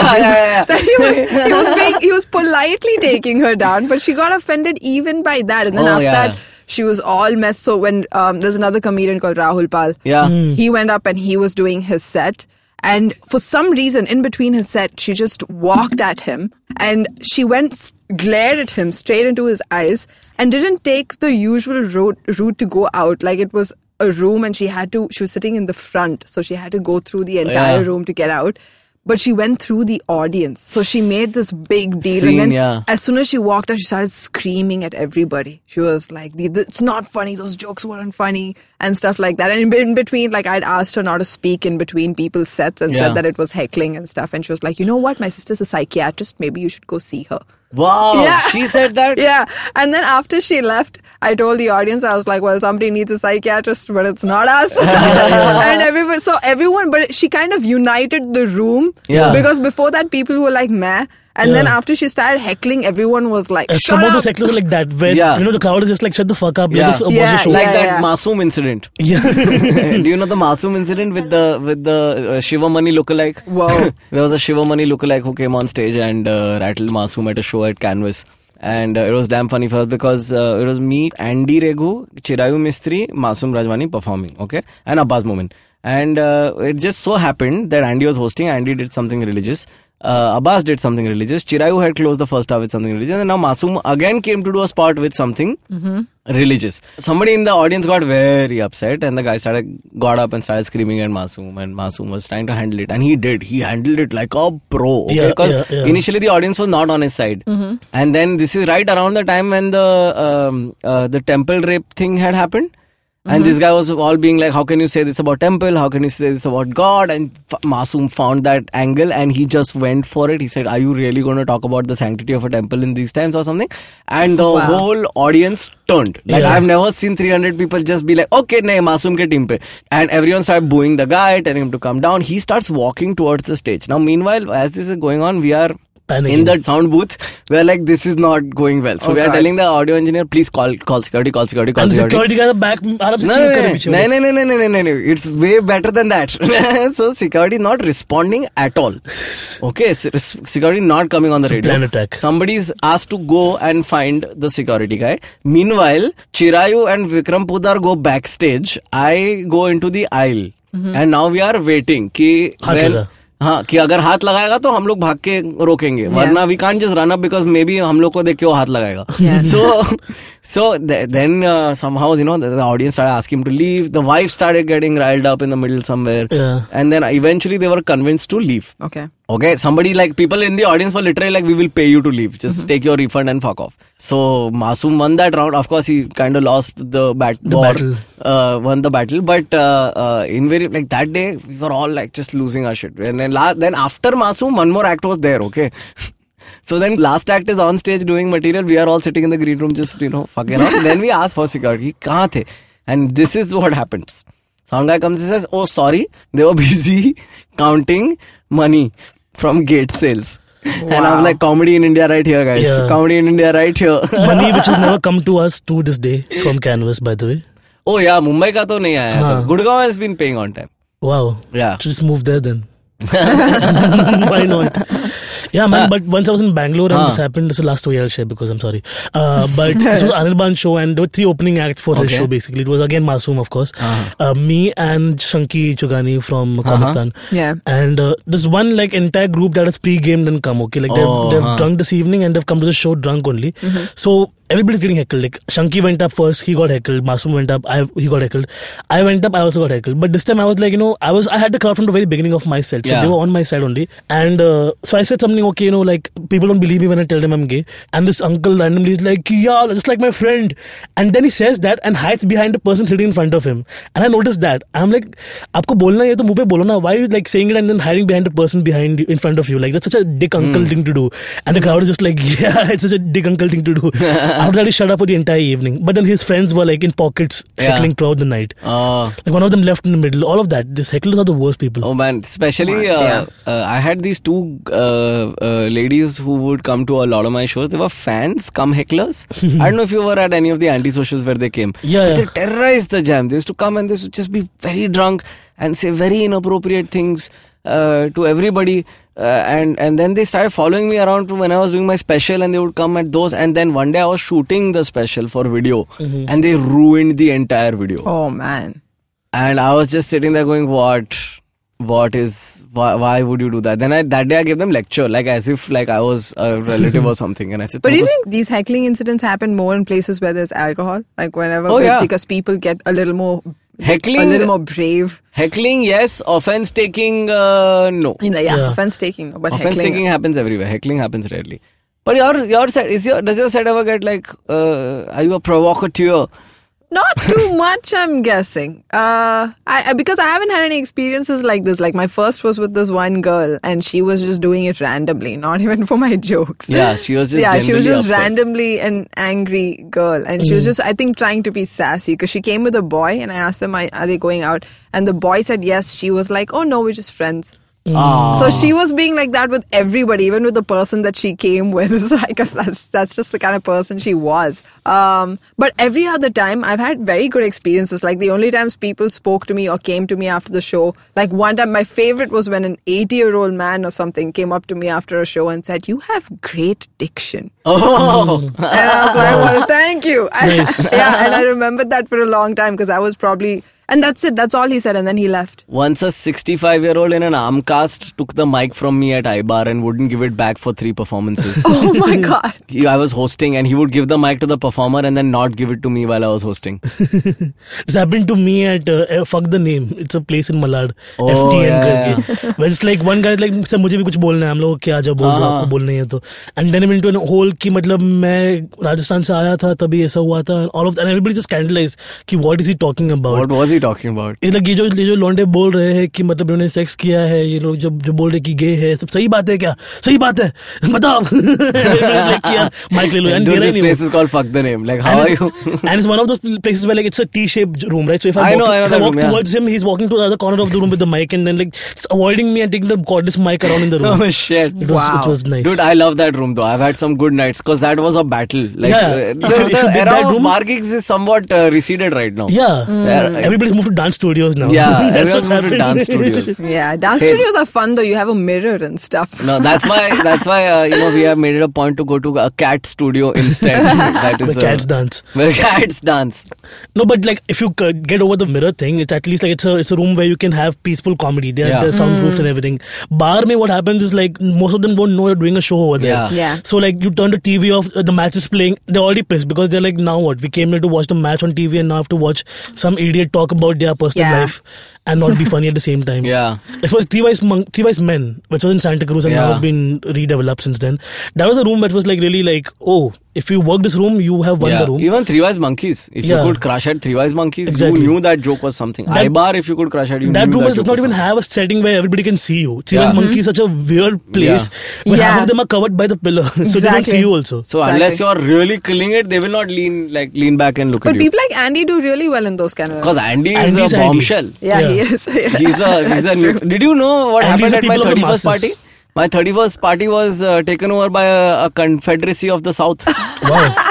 that he was politely taking her down, but she got offended even by that. And then after that, she was all messed. So when there's another comedian called Rahul Pal, he went up and he was doing his set. And for some reason, in between his set, she just walked at him and she glared at him straight into his eyes and didn't take the usual route to go out. Like it was a room and she was sitting in the front. So she had to go through the entire room to get out. But she went through the audience. So she made this big deal. And then as soon as she walked out, she started screaming at everybody. She was like, it's not funny. Those jokes weren't funny and stuff like that. And in between, like I'd asked her not to speak in between people's sets and said that it was heckling and stuff. And she was like, you know what? My sister's a psychiatrist. Maybe you should go see her. Wow, she said that? Yeah. And then after she left, I told the audience, I was like, well, somebody needs a psychiatrist, but it's not us. And everyone, but she kind of united the room. Yeah. Because before that, people were like, meh. And then after she started heckling, everyone was like, shut some up. of those hecklers are like that, where, the crowd is just like, shut the fuck up. Yeah. This was a show. Like that Masoom incident. Yeah. Do you know the Masoom incident with the Shivamani lookalike? Wow. There was a Shivamani lookalike who came on stage and rattled Masoom at a show at Canvas. And it was damn funny for us because it was me, Andy Regu, Chirayu Mistry, Masoom Rajwani performing, okay? And Abbas Momin. And it just so happened that Andy was hosting. Andy did something religious. Abbas did something religious. Chirayu had closed the first half with something religious. And now Masoom again came to do a spot with something religious. Somebody in the audience got very upset and the guy got up and started screaming at Masoom. And Masoom was trying to handle it. And he did. He handled it like a pro. Okay? Because initially the audience was not on his side. And then this is right around the time when the temple rape thing had happened. And this guy was all being like, how can you say this about temple? How can you say this about God? And Masoom found that angle and he just went for it. He said, are you really going to talk about the sanctity of a temple in these times or something? And the whole audience turned. Like I've never seen 300 people just be like, okay, nahi, Masoom ke team pe. And everyone started booing the guy, telling him to come down. He starts walking towards the stage. Now, meanwhile, as this is going on, we are panicking. In the sound booth, we're like, this is not going well. So we are telling the audio engineer, please call security, call security, call security. And security guy back. No. It's way better than that. So security not responding at all. Okay, security not coming on the radio. Plan attack. Somebody's asked to go and find the security guy. Meanwhile, Chirayu and Vikram Pudar go backstage. I go into the aisle. And now we are waiting. हाँ कि अगर हाथ लगाएगा तो हम लोग भाग के रोकेंगे, वरना we can't just run up because maybe हम लोग को देख के वो हाथ लगाएगा. So then somehow the audience started asking him to leave. The wife started getting riled up in the middle somewhere, and then eventually they were convinced to leave. Okay, somebody like people in the audience were literally like, we will pay you to leave. Just take your refund and fuck off. So Masoom won that round. Of course, he kind of lost the battle. Won the battle. But in very like that day, we were all like just losing our shit. And then after Masoom, one more act was there. Okay. So then last act is on stage doing material. We are all sitting in the green room just fucking around. Then we asked for security. Kahan the? And this is what happens. Sound guy comes and says, oh sorry, they were busy counting money from gate sales. Wow. And I'm like, comedy in India right here, guys. Comedy in India right here. Money which has never come to us to this day from Canvas, by the way. Oh yeah, Mumbai ka to nahi aaya. Gurgaon has been paying on time. Wow. Yeah. Just move there then. Why not? Yeah, man, but once I was in Bangalore and this happened, this is the last story I'll share because I'm sorry. But this was Anirban's show and there were 3 opening acts for his show basically. It was again Masoom, of course. Me and Shanki Chugani from Pakistan. Yeah. And this one like entire group that has pre-gamed and come, okay? Like they've drunk this evening and they've come to the show drunk only. So everybody's getting heckled. Like Shanki went up first, he got heckled. Masoom went up, he got heckled. I went up, I also got heckled. But this time I was like, I had the crowd from the very beginning of my set. So they were on my side only. And so I said something, okay, like people don't believe me when I tell them I'm gay. And this uncle randomly is like, yeah, just like my friend. And then he says that and hides behind the person sitting in front of him. And I noticed that. I'm like, aapko bolna hai to muh pe bolo na. Why are you like saying it and then hiding behind the person behind you, in front of you? Like that's such a dick uncle thing to do. And the crowd is just like, yeah, it's such a dick uncle thing to do. After that he shut up for the entire evening. But then his friends were like in pockets heckling throughout the night. Like one of them left in the middle. All of that. These hecklers are the worst people. Oh man, especially I had these 2 ladies who would come to a lot of my shows. They were fans, come hecklers. I don't know if you were at any of the anti-socials where they came. But they terrorized the jam. They used to come and they used to just be very drunk and say very inappropriate things to everybody. And then they started following me around when I was doing my special and they would come at those. And then one day I was shooting the special for video and they ruined the entire video. Oh man. And I was just sitting there going, why would you do that? Then that day I gave them lecture, like as if like I was a relative or something. And I said, but do you think these heckling incidents happen more in places where there's alcohol? Like whenever, because people get a little more brave. Heckling, yes. Offense taking, no. Offense taking, no. But offense taking happens everywhere. Heckling happens rarely. But your side, does your side ever get like, are you a provocateur? Not too much, I'm guessing. Because I haven't had any experiences like this. Like my first was with this one girl, and she was just doing it randomly, not even for my jokes. Yeah, she was just upset. Randomly an angry girl, and she was just, I think, trying to be sassy because she came with a boy, and I asked them, "Are they going out?" And the boy said yes. She was like, "Oh no, we're just friends." So she was being like that with everybody, even with the person that she came with. I guess that's just the kind of person she was. But every other time, I've had very good experiences. Like the only times people spoke to me or came to me after the show, like one time, my favorite was when an 80-year-old man or something came up to me after a show and said, "You have great diction." Oh, and I was like, "Well, thank you." Nice. And I remembered that for a long time because I was probably. And that's it. That's all he said. And then he left. Once a 65-year-old in an arm cast took the mic from me at iBar and wouldn't give it back for 3 performances. Oh my God. I was hosting and he would give the mic to the performer and then not give it to me while I was hosting. This happened to me at Fuck the Name. It's a place in Malad. Oh, FTN. Where it's like one guy is like, "Sir, मुझे भी कुछ बोलना है, हम लोग क्या जब बोल दो, आपको बोलना है तो." And then I went into a whole कि मतलब मैं राजस्थान से आया था तभी ऐसा हुआ था. And everybody just scandalized कि what is he talking about? What was he talking about? It's like ये जो लौंडे बोल रहे हैं कि मतलब इन्होंने सेक्स किया है, ये लोग जो बोल रहे कि गे है, सब सही बात है क्या? सही बात है, बताओ. Mic ले लो. And this place is called Fuck the Name. Like how are you? And it's one of those places where like it's a T-shaped room, right? So if I walk towards him, he's walking to the other corner of the room with the mic and then like avoiding me and taking the goddess mic around in the room. Oh shit! It was nice. Dude, I love that room though. I've had some good nights because that was a battle. Like the era of bar gigs is somewhat receded right now. Yeah, everybody everybody's moved to dance studios now. Yeah, That's what's everyone's moved to happening. dance studios. Yeah, dance Hey. studios are fun though. You have a mirror and stuff. No, that's why we have made it a point to go to a cat studio instead. That is The cats dance. where cats dance. No, but like if you get over the mirror thing, it's at least like it's a room where you can have peaceful comedy. They're soundproofed and everything. Bar mein what happens is like most of them don't know you're doing a show over there. Yeah. Yeah. So like you turn the TV off, the match is playing. They're already pissed because they're like, now what? We came here to watch the match on TV and now have to watch some idiot talk about their personal Yeah. life and not be funny at the same time. Yeah. It was Three Wise Men, which was in Santa Cruz and now has been redeveloped since then. That was a room that was like really like, oh, if you work this room, you have won the room. Even Three Wise Monkeys. If you could crash at Three Wise Monkeys, Exactly. you knew that joke was something. That- Ibar, if you could crash at, you That knew room that does joke not was even something. have a setting where everybody can see you. Three Yeah. Wise Monkey is such a weird place where half of them are covered by the pillar, so they don't Exactly. see you also. So unless you're really killing it, they will not lean back and look But at you. people like Andy do really well in those kind of. Because Andy Andy's is a Andy. bombshell. Yeah, he Yeah. is. He's a new. Did you know what Andy's happened the at my people of the 31st party? masses. My 31st party was taken over by a confederacy of the South. Wow.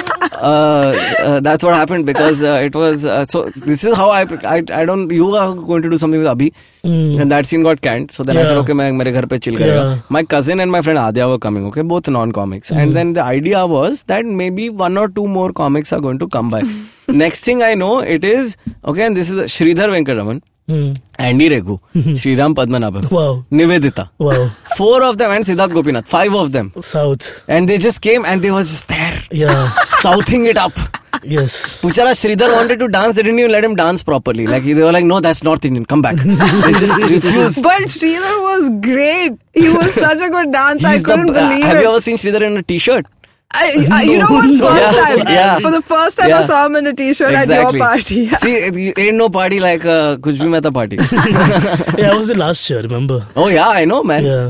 That's what happened because it was so this is how I don't you are going to do something with Abhi and that scene got canned, so then I said okay मैं मेरे घर पे chill करेगा. My cousin and my friend Adya were coming, okay, both non-comics, and then the idea was that maybe 1 or 2 more comics are going to come by. Next thing I know, it is okay, and this is Sridhar Venkataraman, Andy Regu, Sriram Padmanabhan, Wow. Niveditha, Wow. 4 of them, and Siddharth Gopinath, 5 of them, South. and they just came and they was just there Yeah. southing it up. Yes. Puchara Sridhar wanted to dance, they didn't even let him dance properly. Like they were like, no, that's North Indian, come back. They just refused. But Sridhar was great. He was such a good dancer. I couldn't believe have it. you ever seen Sridhar in a t-shirt? You know what? First time. Yeah. For the first time I Yeah. saw him in a t-shirt at your party. See, ain't no party like Kuch Bhi Mehta party. Yeah, I was the last year, remember? Oh yeah, I know, man. Yeah.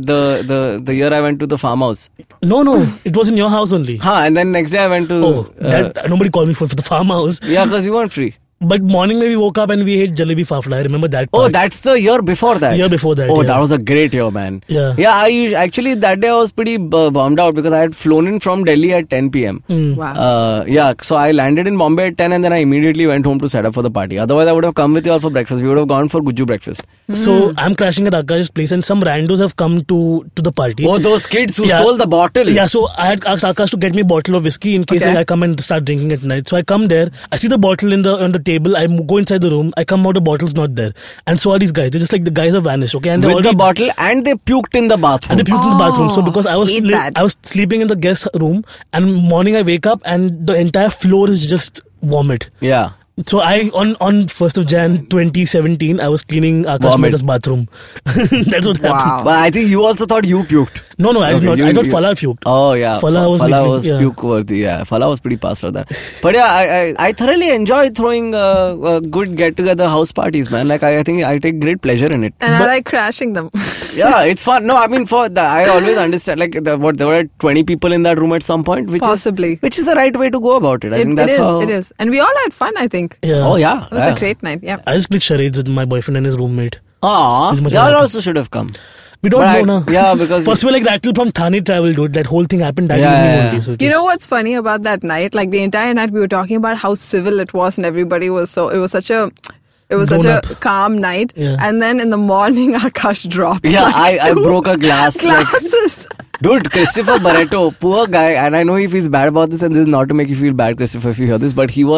The year I went to the farmhouse. No, it was in your house only. And then next day I went to. Oh, nobody called me for the farmhouse. Yeah, because you weren't free. But morning we woke up and we ate jalebi fafla. I remember that Oh, part. that's the year before that. Year before that, Oh, yeah. that was a great year, man. Yeah. Yeah, actually that day I was pretty bummed out because I had flown in from Delhi at 10 p.m. Wow. Yeah, so I landed in Bombay at 10 and then I immediately went home to set up for the party. Otherwise, I would have come with you all for breakfast. We would have gone for Gujju breakfast. So I'm crashing at Akash's place and some randos have come to the party. Oh, those kids who Yeah. stole the bottle. Yeah, so I had asked Akash to get me a bottle of whiskey in case Okay. I come and start drinking at night. So I come there, I see the bottle on the table, I go inside the room, I come out, the bottle's not there. And so are these guys. They're just like the guys have vanished, okay? And With the bottle and they puked in the bathroom. And they puked in the bathroom. So because I was hate that. I was sleeping in the guest room and morning I wake up and the entire floor is just vomit. Yeah. So I on 1st of Jan 2017 I was cleaning Akash Vomit. Mehta's bathroom. That's what happened. Wow. But I think you also thought you puked. No, I did Okay, not. I thought Fala puked. Oh yeah, Fala was mixing, yeah. puke worthy. Yeah, Fala was pretty past of that. But yeah, I thoroughly enjoy throwing good get together house parties, man. Like I think I take great pleasure in it. And I like crashing them. Yeah, it's fun. No, I mean I always understand like there were 20 people in that room at some point, which Possibly. is the right way to go about it. I think It that's is. how. It is. And we all had fun, I think. Yeah. Oh yeah, It was a great night. Yeah. I just played charades with my boyfriend and his roommate. Ah, Pretty much y'all happened. also should have come. We don't But know now. yeah, because- first we were like rattled from Thane travel, dude. That whole thing happened that Yeah, evening yeah, only. yeah. So it You was- know what's funny about that night? Like the entire night we were talking about how civil it was and everybody was it was such a Grown up. calm night. Yeah. And then in the morning Akash drops. Yeah, like I two broke a glass. Like, glasses. dude, Christopher Barreto, poor guy, and I know he feels bad about this, and this is not to make you feel bad, Christopher, if you hear this, but he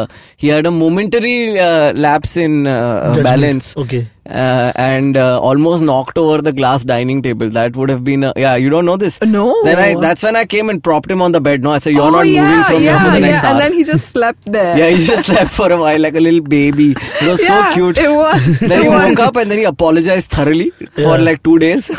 had a momentary lapse in Judgment. balance. Okay. And almost knocked over the glass dining table. That would have been you don't know this? No. Then that's when I came and propped him on the bed. No, I said you're Oh, not moving from here for the next hour. And then he just slept there. Yeah, he just slept for a while like a little baby. It was Yeah, so cute. it was. Then It he was. woke up and then he apologized thoroughly for Yeah. like 2 days.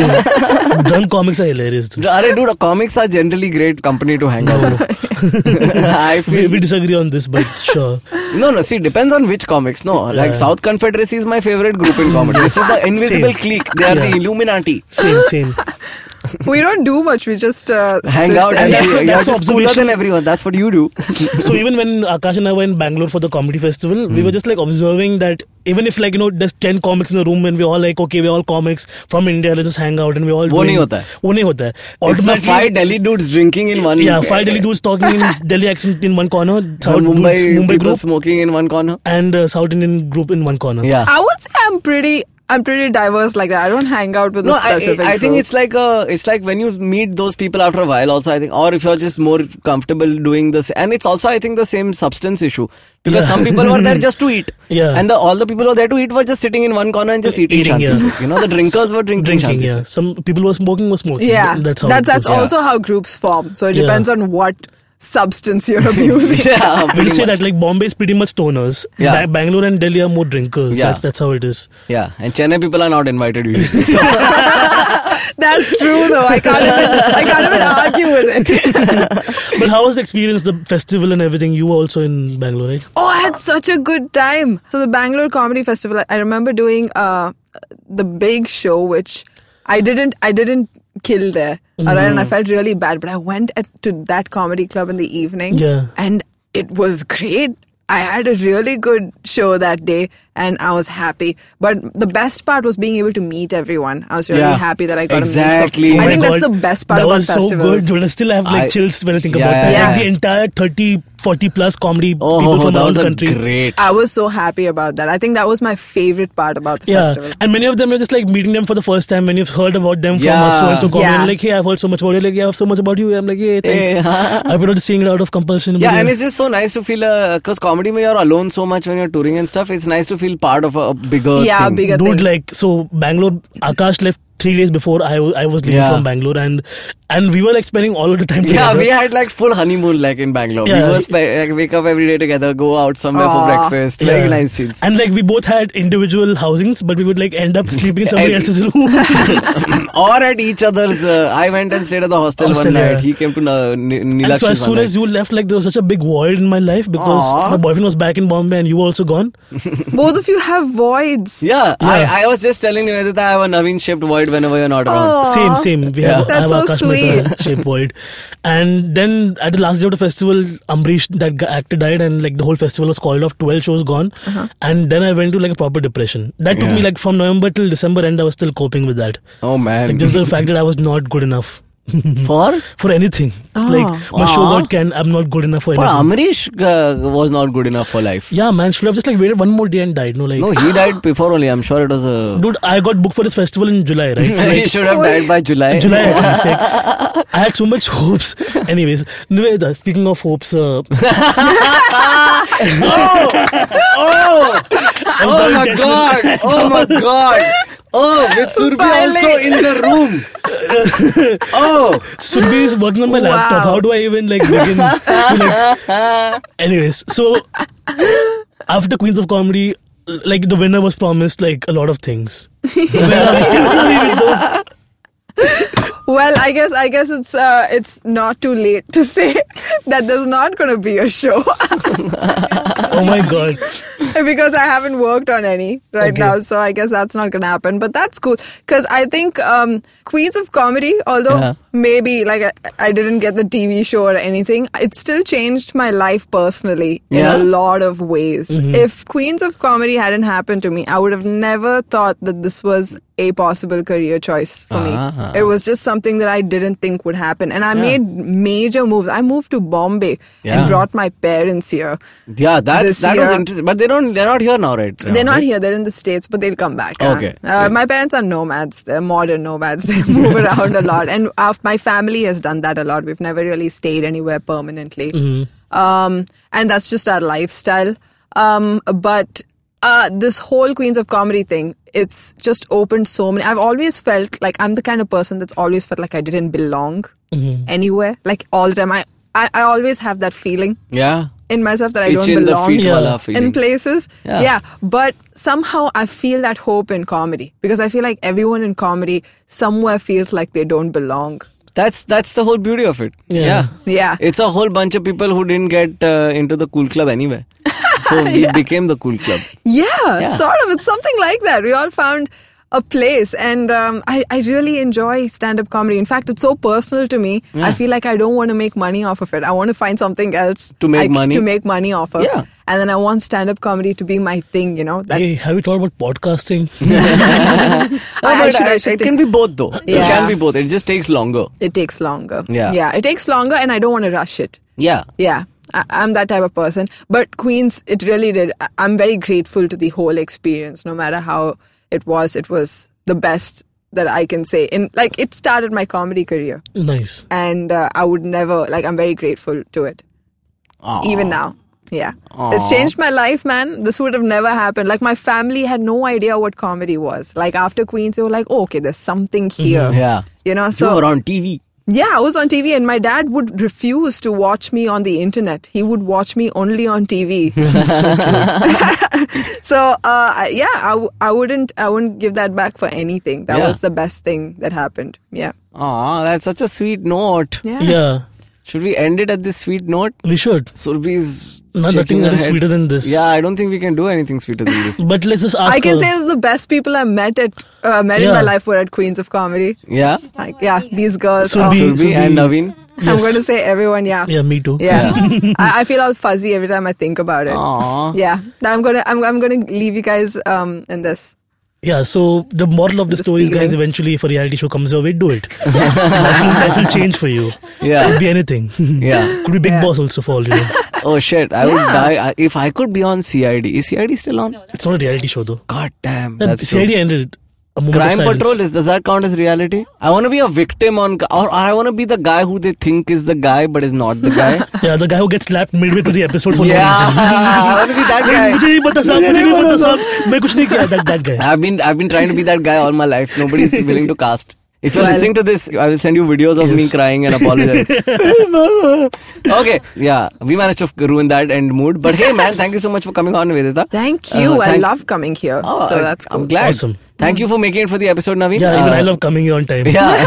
Drunk comics are hilarious, dude. Dude, comics are generally great company to hang out with. I feel We disagree on this, but sure. No, see, depends on which comics. No, like Yeah. South Confederacy is my favorite group in comedy. This is the invisible Same. clique. They are the Yeah. Illuminati. Same. We don't do much. We just hang sit out and that's you're the just cooler observation. than everyone. That's what you do. So even when Akash and I were in Bangalore for the comedy festival, we were just like observing that even if like, there's 10 comics in the room and we're all like, okay, we're all comics from India, let's just hang out and we're all वो नहीं होता है. वो नहीं होता है. It's the 5 Delhi dudes drinking in one. Yeah, 5 Delhi dudes talking in Delhi accent in one corner, South Mumbai Mumbai people group, smoking in one corner. and South Indian group in one corner. Yeah. I would say I'm pretty diverse like that. I don't hang out with a specific I think group. it's like when you meet those people after a while also, I think, or if you're just more comfortable doing this, and it's also, I think, the same substance issue, because some people were there just to eat, Yeah. and all the people who were there to eat were just sitting in one corner and just eating shanti yeah. se. The drinkers were drinking shanti yeah. se. Some people were smoking. Yeah, That's how. it that's goes. also how groups form. So it Yeah. depends on what substance you're abusing. Yeah, We'll pretty say much. that like Bombay is pretty much stoners. Yeah. Bangalore and Delhi are more drinkers. Yeah. That's how it is. Yeah, and Chennai people are not invited usually. So, That's true, though. I can't even argue with it. But how was the experience, the festival and everything? You were also in Bangalore, right? Oh, I had such a good time. So the Bangalore Comedy Festival, I remember doing the big show, which I didn't kill there. Alright, and I felt really bad, but I went to that comedy club in the evening, Yeah. and it was great. I had a really good show that day, and I was happy. But the best part was being able to meet everyone. I was really Yeah. happy that I got Exactly. to meet. Oh I my think that's God. the best part that about was festivals. so good. Dude, I still have like chills when I think about Yeah, that. yeah. Like the entire 30, 40 plus comedy oh, people from that around was the a country. great. I was so happy about that. I think that was my favorite part about the Yeah, festival. and many of them are just like meeting them for the first time when you've heard about them from Yeah. so and so comedy. Yeah. I'm like, hey, I've heard so much about you. Like, yeah, I have so much about you. I'm like, hey, thanks. I've been just seeing it out of compulsion. Yeah, and it's just so nice to feel, because comedy, mein you're alone so much when you're touring and stuff. It's nice to feel part of a bigger thing. bigger dude, thing. like, so Bangalore, Akash left 3 days before I was leaving Yeah. from Bangalore, and we were like spending all of the time Yeah, together. we had like full honeymoon like in Bangalore. Yeah. We like, wake up every day together, go out somewhere for Aw. breakfast. Yeah. Very nice scenes. And like we both had individual housings, but we would like end up sleeping in somebody And- else's room. Or at each other's. I went and stayed at the hostel Hostel, one night. yeah. He came to And so Nilakshi's as soon one as night. you left, like there was such a big void in my life because Aw. my boyfriend was back in Bombay and you were also gone. Both of you have voids. Yeah, Yeah. I was just telling Niveditha I have a Navin shaped void whenever you're not around. Aw. Same. We Yeah. have, I have That's so Akash Mehta shaped void. And then at the last day of the festival, Amrish, that actor, died, and like the whole festival was called off. 12 shows gone, and then I went to like a proper depression. That took Yeah. me like from November till December, and I was still coping with that. Oh man. Like just the fact that I was not good enough For anything. It's like my show got canned. I'm not good enough for But anything. Amrish was not good enough for life. Yeah, man, should have just like waited one more day and died. No, like. No, he died before only. I'm sure it was a. Dude, I got booked for this festival in July, right? So, he like, should have died by July. July, I mistake. I had so much hopes. Anyways, Niveditha, speaking of hopes, Oh my god! Oh my god! Oh, with Surbi also in the room. Oh, Surbi is working on my laptop. How do I even like begin? To, like... Anyways, so after Queens of Comedy, like the winner was promised like a lot of things. Where are we with those? Well, I guess it's not too late to say that there's not going to be a show Oh my god. because I haven't worked on any right Okay. now, so I guess that's not going to happen. But that's cool because I think Queens of Comedy, although Yeah. maybe like I didn't get the TV show or anything, it still changed my life personally in Yeah. a lot of ways. If Queens of Comedy hadn't happened to me, I would have never thought that this was a possible career choice for me. It was just something that I didn't think would happen. And I made major moves. I moved to Bombay Yeah. and brought my parents here. yeah, that This was year- interesting. But they're not here now, right? They're not here. They're in the States, but they'll come back. Okay. My parents are nomads. They're modern nomads. They move around a lot. And my family has done that a lot. We've never really stayed anywhere permanently. And that's just our lifestyle. But this whole Queens of Comedy thing, it's just opened so many. I've always felt like I'm the kind of person that's always felt like I didn't belong anywhere. Like all the time. I always have that feeling Yeah. in myself that I Itch don't in the belong feet Yeah. wala feeling. in places. Yeah. Yeah. But somehow I feel that hope in comedy because I feel like everyone in comedy somewhere feels like they don't belong. That's the whole beauty of it. Yeah. Yeah. It's a whole bunch of people who didn't get into the cool club anyway. So we became the cool club. Yeah, Yeah. sort of. It's something like that. We all found a place, and I really enjoy stand-up comedy. In fact, it's so personal to me. Yeah. I feel like I don't want to make money off of it. I want to find something else To make money? to make money off of. Yeah. And then I want stand-up comedy to be my thing, you know. That Hey, have you thought about podcasting? I should It can be both though. It Yeah. can be both. It just takes longer. It takes longer. Yeah. Yeah, it takes longer, and I don't want to rush it. Yeah. Yeah, I'm that type of person. But Queens, it really did. I'm very grateful to the whole experience. No matter how it was the best that I can say. It started my comedy career. Nice. And I would never, I'm very grateful to it. Aw. Even now. Yeah. It's changed my life, man. This would have never happened. My family had no idea what comedy was. After Queens, they were like, oh, okay, there's something here. Yeah. You know, You so... were on TV. Yeah, I was on TV, and my dad would refuse to watch me on the internet. He would watch me only on TV. So, I wouldn't give that back for anything. That Yeah. was the best thing that happened. Yeah. Aw, that's such a sweet note. Yeah, Should we end it at this sweet note? we should. Surbhi's Nothing shaking her that is head. sweeter than this. Yeah, I don't think we can do anything sweeter than this. But let's just ask I can her. say that the best people I met in Yeah. my life were at Queens of Comedy. Yeah? These girls. Surbhi- Surbhi and Navin. I'm Yes. going to say everyone, yeah. Yeah, me too. Yeah. I feel all fuzzy every time I think about it. Aw. Yeah. Now I'm gonna leave you guys in this. Yeah, so the moral of the This story is, guys, feeling. eventually if a reality show comes your way, do it. Life will change for you. Yeah. Could be anything. Yeah. Could be Big Yeah. Boss also for all you know. Oh shit, I would die. If I could be on CID. Is CID still on? It's not a reality show though. God damn. That That's true. CID ended. A moment Crime of silence. Patrol, does that count as reality? I want to be a victim or I want to be the guy who they think is the guy but is not the guy. Yeah, the guy who gets slapped midway through the episode for Yeah, no reason. I want to be that guy. मुझे नहीं पता साहब, मुझे नहीं पता साहब, मैं कुछ नहीं किया, that guy. I've been trying to be that guy all my life. Nobody's willing to cast. If you're listening to this, I will send you videos of me Yes. crying and apologizing. Okay, yeah, we managed to ruin that end mood. But hey, man, thank you so much for coming on, Niveditha. Thank you. I thank- love coming here. Oh, So that's cool. I'm glad. Awesome. Thank you for making it for the episode, Navin. Yeah, even I love coming here on time.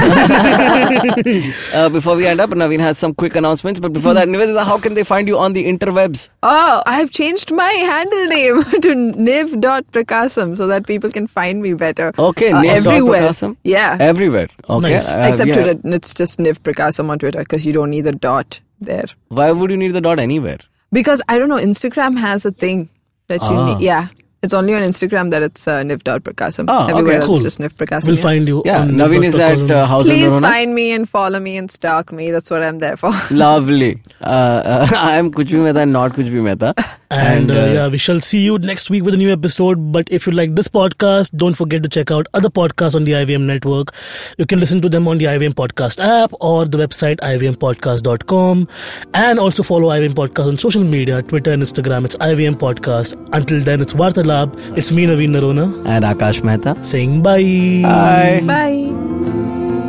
Yeah. Before we end up, Navin has some quick announcements. But before that, Niveditha, how can they find you on the interwebs? Oh, I have changed my handle name to Niv.Prakasam so that people can find me better. Okay, everywhere. Niv.Prakasam? Yeah. Everywhere. Okay. Nice. Except yeah. Twitter. It's just Niv Prakasam on Twitter because you don't need the dot there. Why would you need the dot anywhere? Because I don't know, Instagram has a thing that you need. Yeah. It's only on Instagram that it's Niv.Prakasam. Oh, okay, Everywhere else cool. just Niv Prakasam. We'll yeah. find you. Yeah, on Navin is at Prakasam. House in Please Verona. find me and follow me and stalk me. That's what I'm there for. Lovely. I am Kuch Bhi Mehta and not Kuch Bhi Mehta. And yeah, we shall see you next week with a new episode. But if you like this podcast, don't forget to check out other podcasts on the IVM network. You can listen to them on the IVM Podcast app or the website ivmpodcast.com. And also follow IVM Podcast on social media, Twitter and Instagram. It's IVM Podcast. Until then, it's Varta Lab. It's me, Navin Narona, And Akash Mehta. saying bye. Bye. Bye.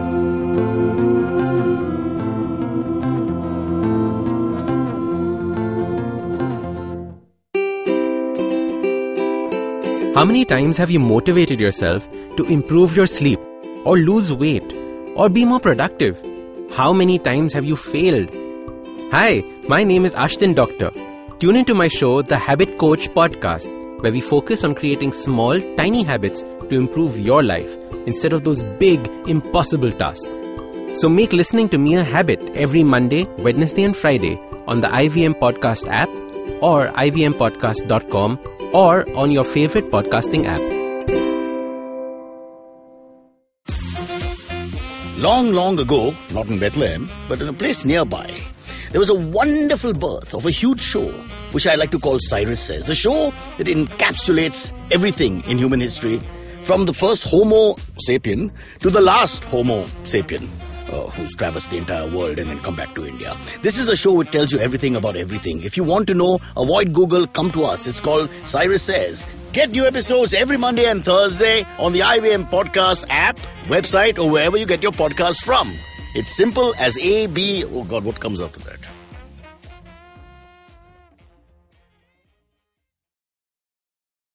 How many times have you motivated yourself to improve your sleep, or lose weight, or be more productive? How many times have you failed? Hi, my name is Ashton Doctor. Tune into my show, The Habit Coach Podcast, where we focus on creating small, tiny habits to improve your life instead of those big, impossible tasks. So make listening to me a habit every Monday, Wednesday, and Friday on the IVM Podcast app or ivmpodcast.com or on your favorite podcasting app. Long, long ago, not in Bethlehem, but in a place nearby, there was a wonderful birth of a huge show, which I like to call Cyrus Says, a show that encapsulates everything in human history, from the first Homo sapien to the last Homo sapien, who's traversed the entire world and then come back to India. This is a show which tells you everything about everything. If you want to know, avoid Google, come to us. It's called Cyrus Says. Get new episodes every Monday and Thursday on the IVM Podcast app, website, or wherever you get your podcasts from. It's simple as A, B, oh God, what comes after that?